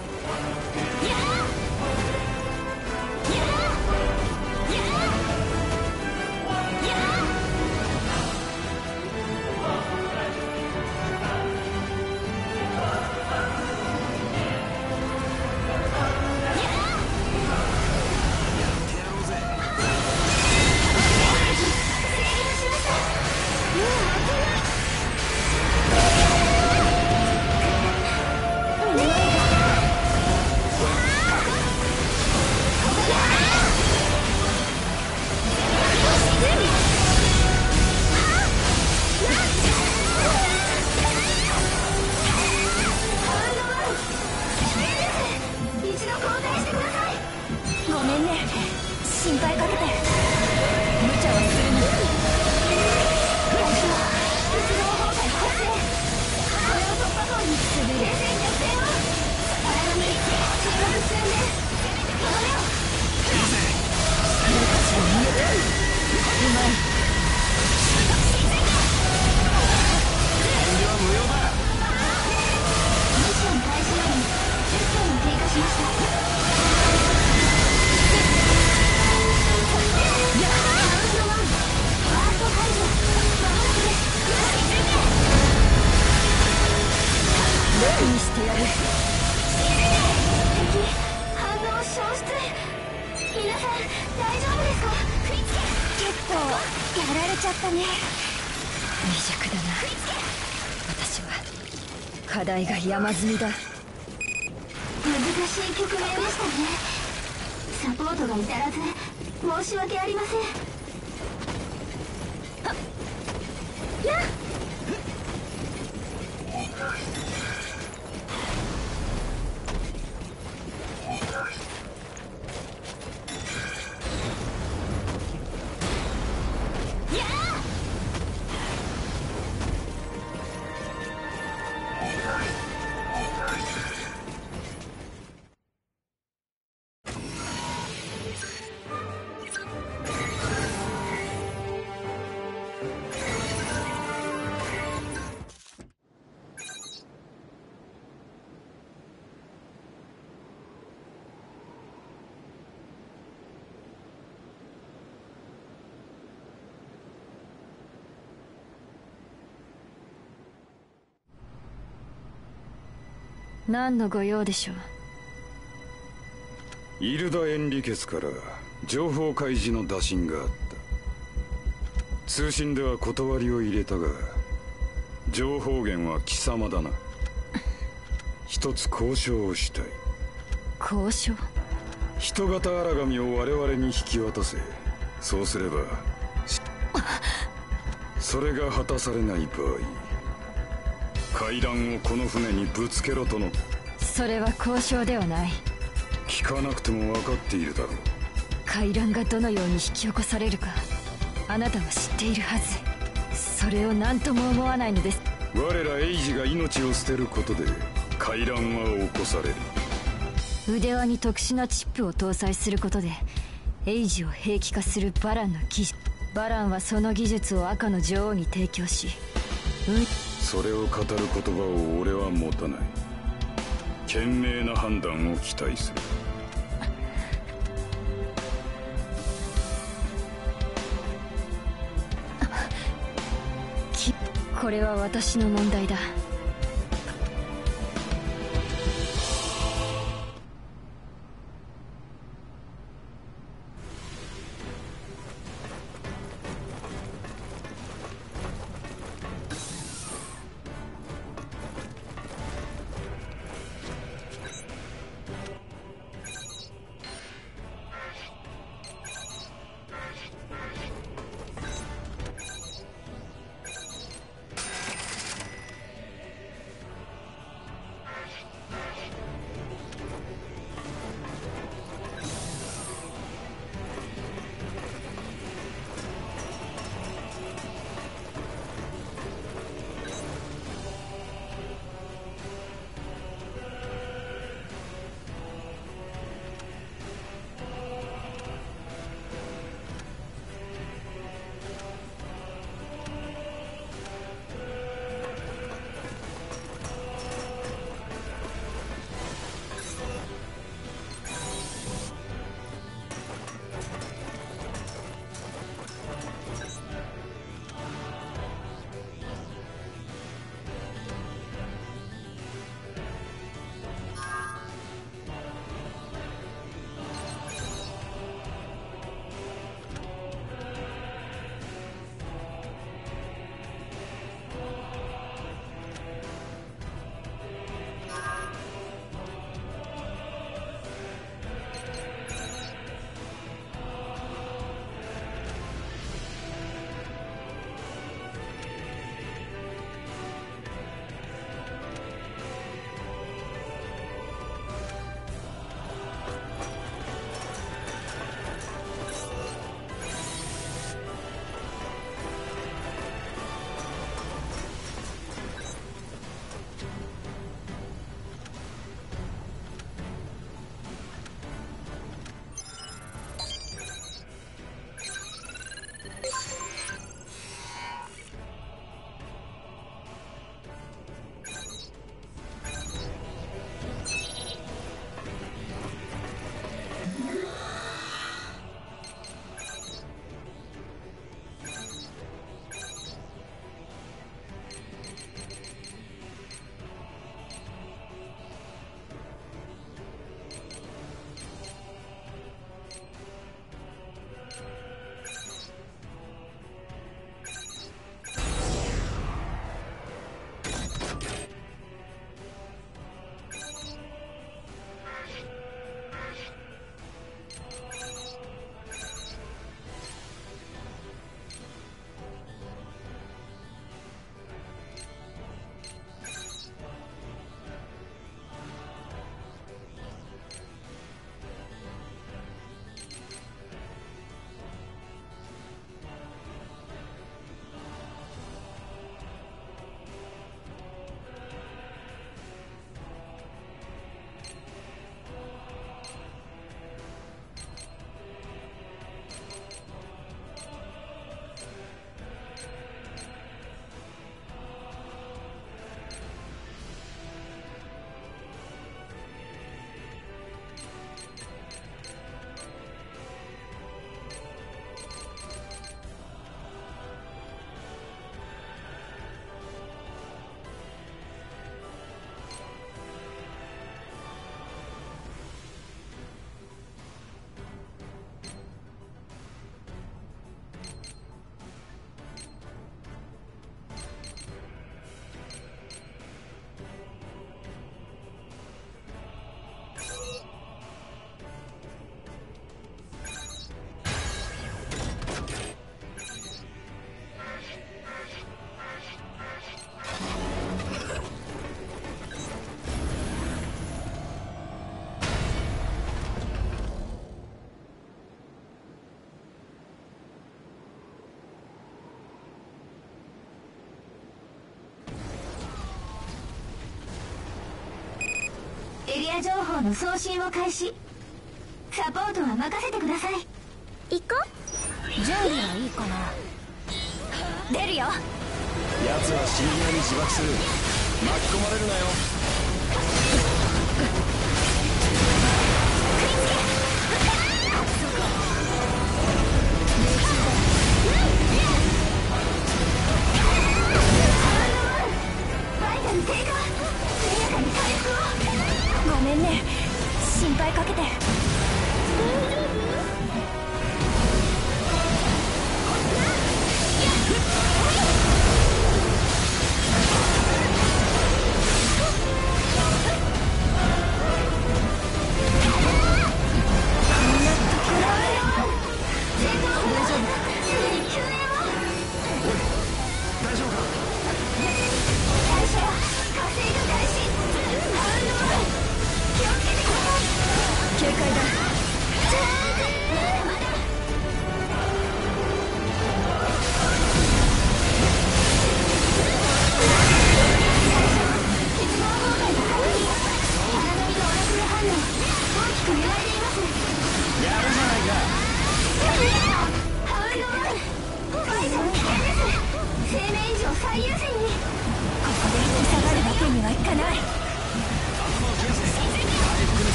S6: ごめんね、心配かけて。無茶はするな。最初は鉄道崩壊発生。これを突破口にすぐ冷戦逆転を。荒波沈没寸前。頼めよ。俺たちを見えてる。うまい。
S3: 遠慮は無用だ。
S6: ミッション開始までじゅっぷん経過しました。
S2: 何にしてやる。
S6: 敵反応消失。皆さん大丈夫ですか。結構やられちゃったね。
S2: 未熟だな。私は課題が山積みだ。
S6: 難しい局面でしたね。サポートが至らず申し訳ありません。はっやっ
S2: 何のご用でしょう。
S5: イルダ・エンリケスから情報開示の打診があった。通信では断りを入れたが、情報源は貴様だな。一つ交渉をしたい。
S2: 交渉？
S5: 人型荒神を我々に引き渡せ。そうすればそれが果たされない場合、階段をこの船にぶつけろとの。
S2: それは交渉ではない。
S5: 聞かなくても分かっているだろう。
S2: 回覧がどのように引き起こされるかあなたは知っているはず。それを何とも思わないのです。
S5: 我らエイジが命を捨てることで回覧は起こされる。
S2: 腕輪に特殊なチップを搭載することでエイジを兵器化するバランの技術。バランはその技術を赤の女王に提供し、うん
S5: それを語る言葉を俺は持たない。賢明な判断を期待する。
S2: きこれは私の問題だ。
S6: 定情報の送信を開始。サポートは任せてください。
S1: 行こう。準備はいいかな。出るよ。
S3: 奴はシンビアに自爆する。巻き込まれるなよ。
S6: バイタル低下。速やかに回復を。
S1: ごめんね、心配かけて。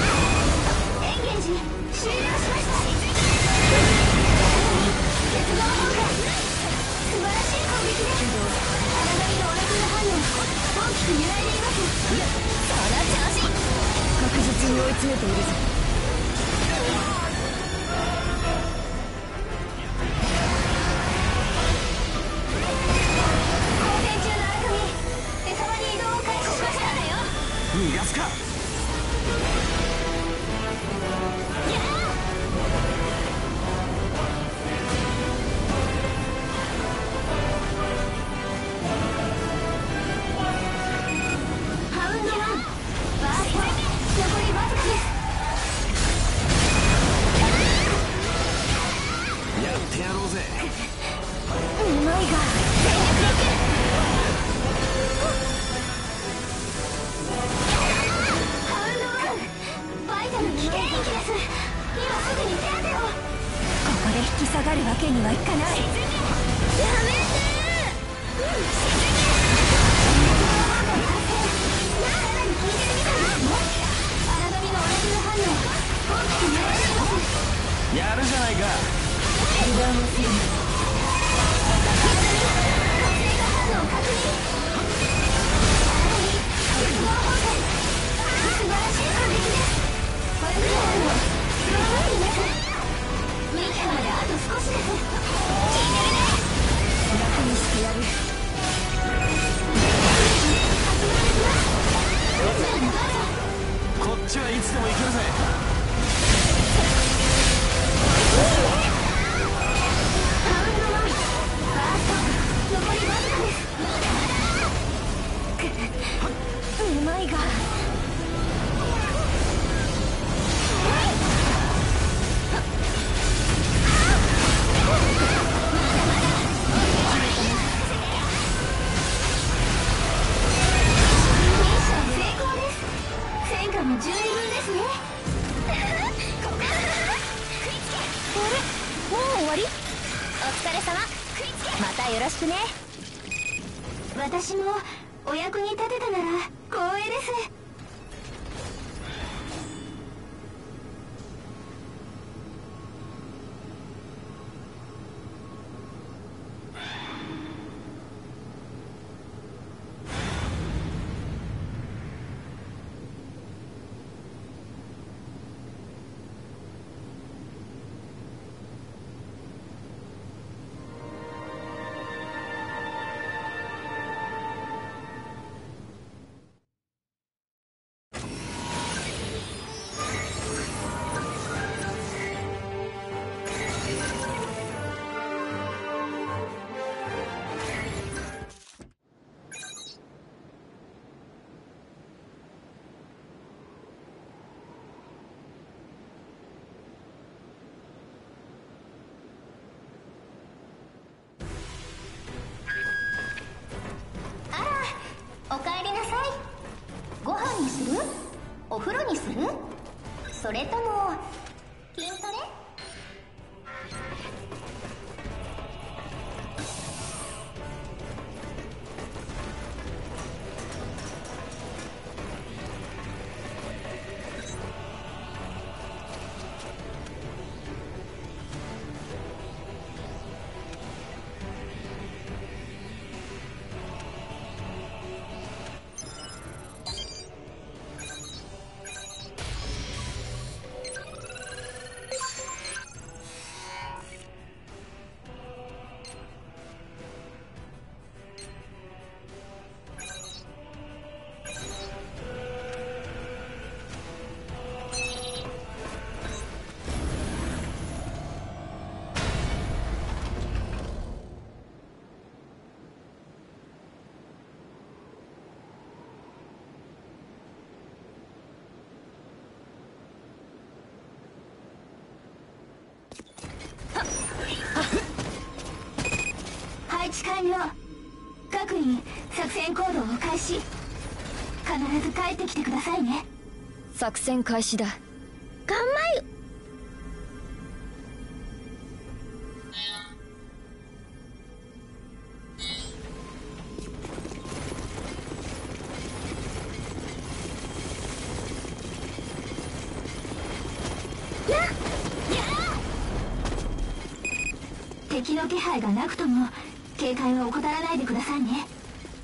S6: 終了しました。結合元気です。今すぐに手当てを。
S1: ここで引き下がるわけにはいかない。
S6: やめてー。うん、さらに効いてるみたいですね。荒波のオレンジ反応大きくなられます。
S4: やるじゃないか。
S6: 油断をするな。活性化反応確認。さらに鉄道崩壊。素晴らしい攻撃です。これくらいあるの十分です。ミキサまであと少しです。効いてるね。
S1: 楽にしてやる。
S4: こっちはいつでも行けるぜ。
S6: ラウンドワンファースト残りわずかです。
S1: うまいが
S6: 戦果も十二分ですね。
S1: もう終わり？お疲れ様。またよろしくね。
S6: 私もお役に立てたなら光栄です。おかえりなさい。ご飯にする？お風呂にする？それとも筋トレ？配置完了。各員作戦行動を開始。必ず帰ってきてくださいね。
S1: 作戦開始だ。
S6: 頑張る。敵の気配がなくとも警戒は怠らないでくださいね。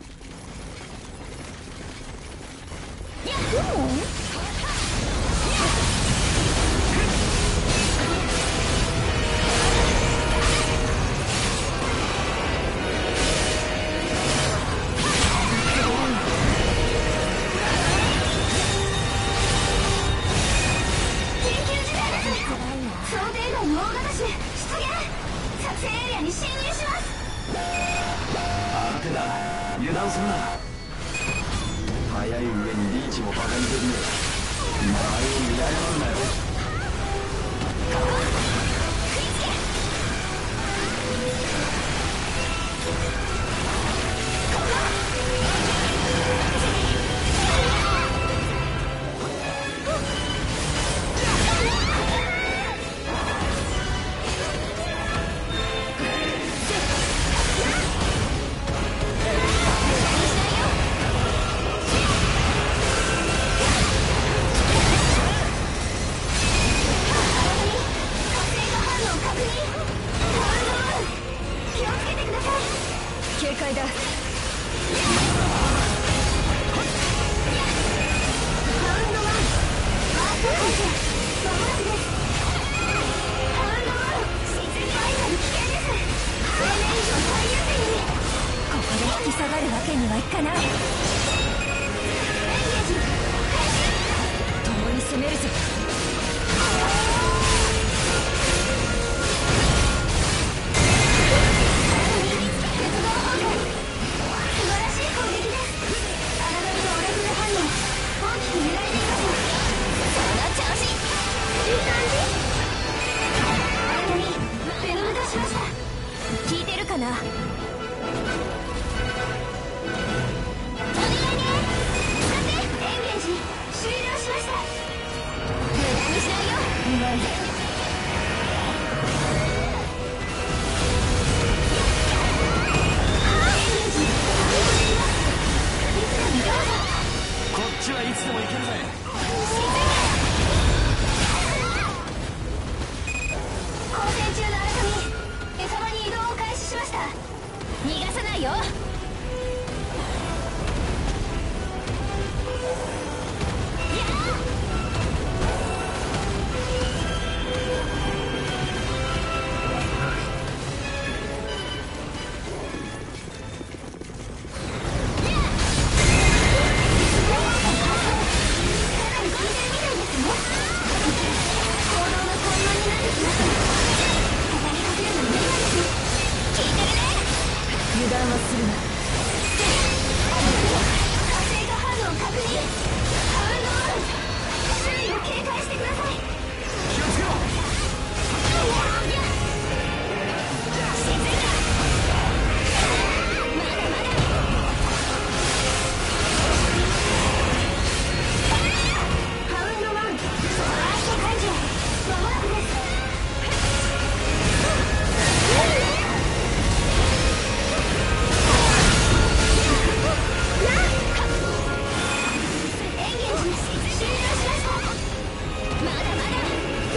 S6: 緊急事態です。想定外の大型種出現。作戦エリアに侵入します。
S3: 相手だ。油断するな。速い上にリーチもバカにできねえ。間合いを見誤るなよ。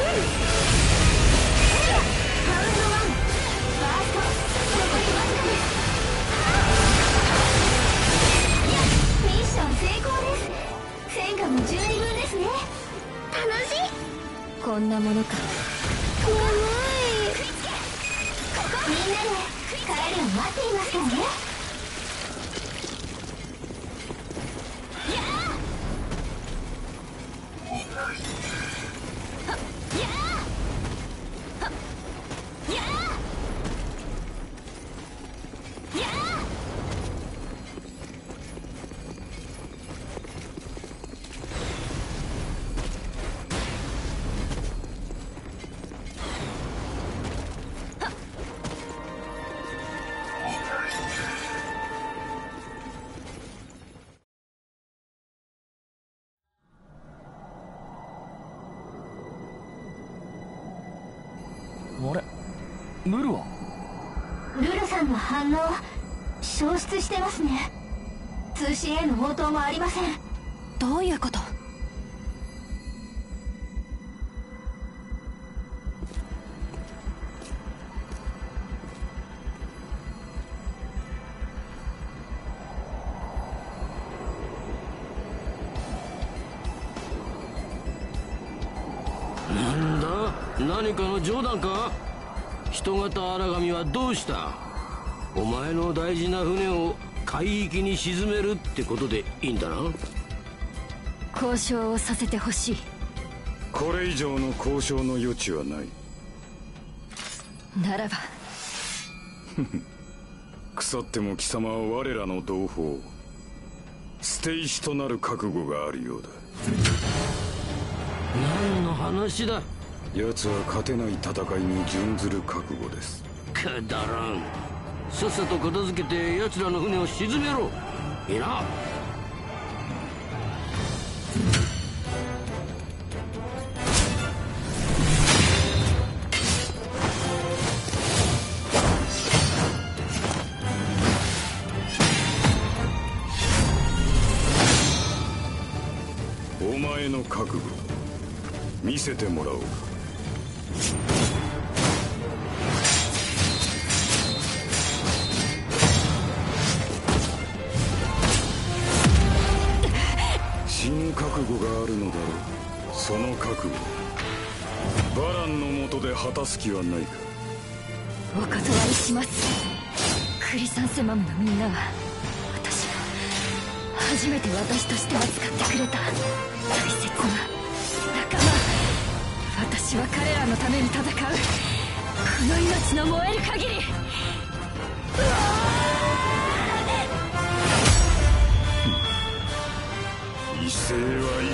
S1: こんなものか。
S6: 眠い。みんなで帰るを待っていますからね。
S4: あれ、ルルは？
S6: ルルさんの反応消失してますね。通信への応答もありません。
S1: どういうこと？
S7: なんだ、何かの冗談か？人型荒神はどうした？お前の大事な船を海域に沈めるってことでいいんだな？
S2: 交渉をさせてほしい。
S5: これ以上の交渉の余地はない。
S2: ならば
S5: 腐っても貴様は我らの同胞、捨て石となる覚悟があるようだ。
S7: 何の話だ？
S5: 奴は勝てない戦いに準ずる覚悟です。
S7: くだらん。さっさと片付けて奴らの船を沈めろ。いいな？
S5: お前の覚悟見せてもらおうか。死ぬ覚悟があるのだろう。その覚悟バランの下で果たす気はないか？
S2: お断りします。クリサンセマムのみんなは私を初めて私として扱ってくれた大切な仲間。私は彼らのために戦う。この命の燃える限り。
S5: 威勢はいい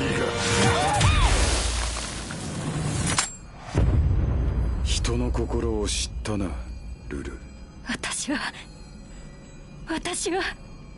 S5: が人の心を知ったな、ルル。
S2: 私は私は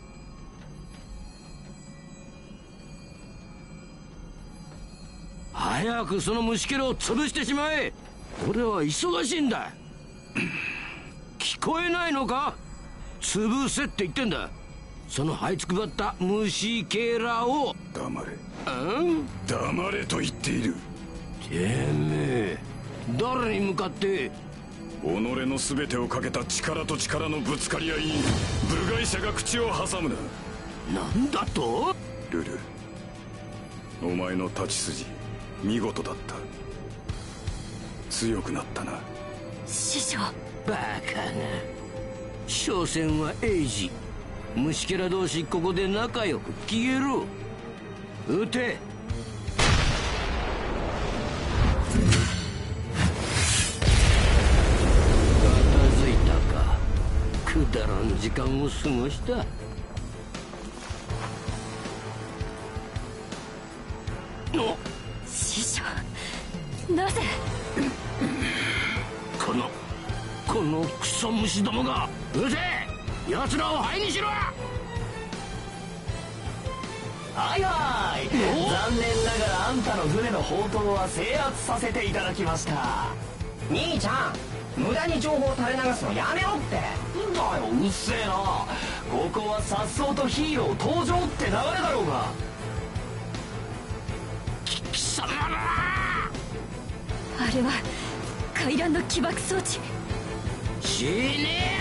S7: 早くその虫けらを潰してしまえ。俺は忙しいんだ。聞こえないのか？潰せって言ってんだ。その這いつくばった虫けらを。
S5: 黙れ。
S7: うん？
S5: 黙れと言っている。
S7: てめえ誰に向かって？
S5: 己の全てをかけた力と力のぶつかり合いに部外者が口を挟むな。
S7: なんだと？
S5: ルル、お前の立ち筋見事だった。強くなったな。
S2: 師匠。
S7: バカな。所詮はエイジ。虫けら同士ここで仲良く消えろ。撃て。片付いたか。くだらん時間を過ごした。お
S2: 師匠、なぜ？
S7: このこのクソ虫どもが。撃て！奴らを灰にしろ！
S3: はいはい、残念ながらあんたの船の砲塔は制圧させていただきました。兄ちゃん、無駄に情報垂れ流すのやめろって。んだよ、うっせえな。ここは颯爽とヒーロー登場って流れだろうが。
S7: 貴様ら！
S2: あれは回覧の起爆装置。
S7: 死ね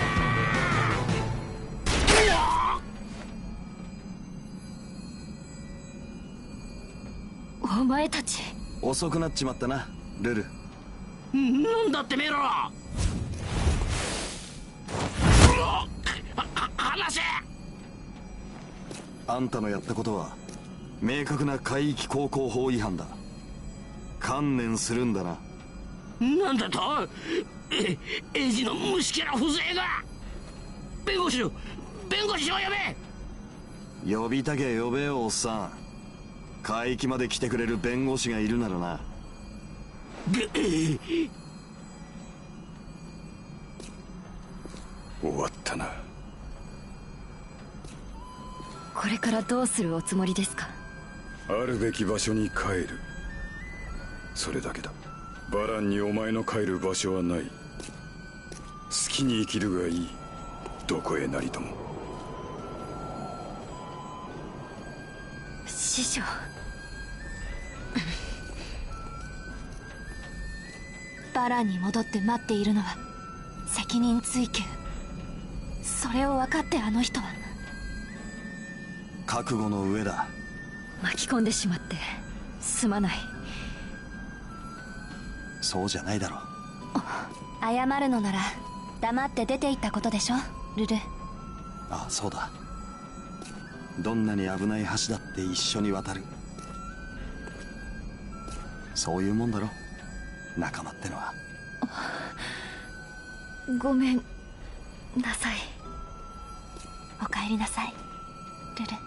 S2: お前たち。
S8: 遅くなっちまったなルル。
S7: なんだってめえら。は話せ。
S8: あんたのやったことは明確な海域航行法違反だ。観念するんだな。
S7: なんだと。えエイジの虫けら風情が。弁護士を弁護士を呼べ。
S8: 呼びたきゃ呼べよおっさん。海域まで来てくれる弁護士がいるならな。
S5: 終わったな。
S2: これからどうするおつもりですか？
S5: あるべき場所に帰る、それだけだ。バランにお前の帰る場所はない。好きに生きるがいい、どこへなりとも。
S2: 師匠。
S6: バランに戻って待っているのは責任追及。それを分かってあの人は。
S8: 覚悟の上だ。
S2: 巻き込んでしまってすまない。
S8: そうじゃないだろう。
S6: 謝るのなら黙って出て行ったことでしょルル。
S8: ああそうだ。どんなに危ない橋だって一緒に渡る。そういうもんだろ仲間ってのは。
S6: ごめんなさい。お帰りなさいルル。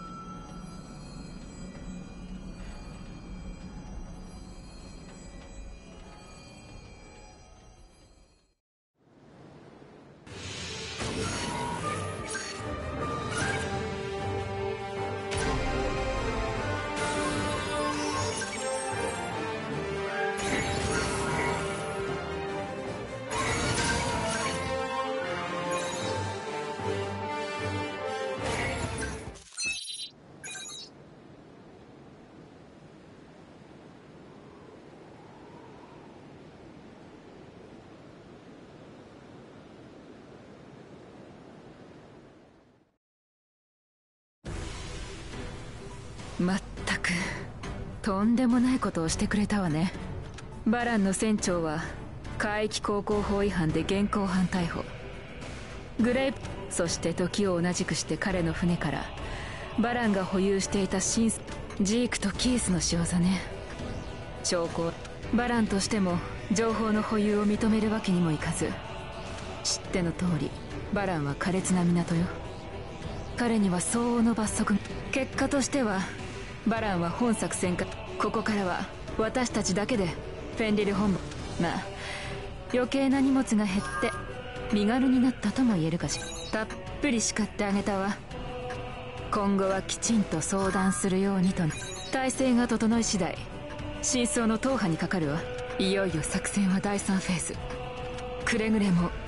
S2: まったくとんでもないことをしてくれたわね。バランの船長は海域航行法違反で現行犯逮捕。グレイプ、そして時を同じくして彼の船からバランが保有していたシンス、ジークとキースの仕業ね。証拠、バランとしても情報の保有を認めるわけにもいかず。知っての通りバランは苛烈な港よ。彼には相応の罰則。結果としてはバランは本作戦か。ここからは私たちだけでフェンリル本部。まあ余計な荷物が減って身軽になったとも言えるかしら。たっぷり叱ってあげたわ。今後はきちんと相談するようにと。体制が整い次第真相の踏破にかかるわ。いよいよ作戦はだいさんフェーズ。くれぐれも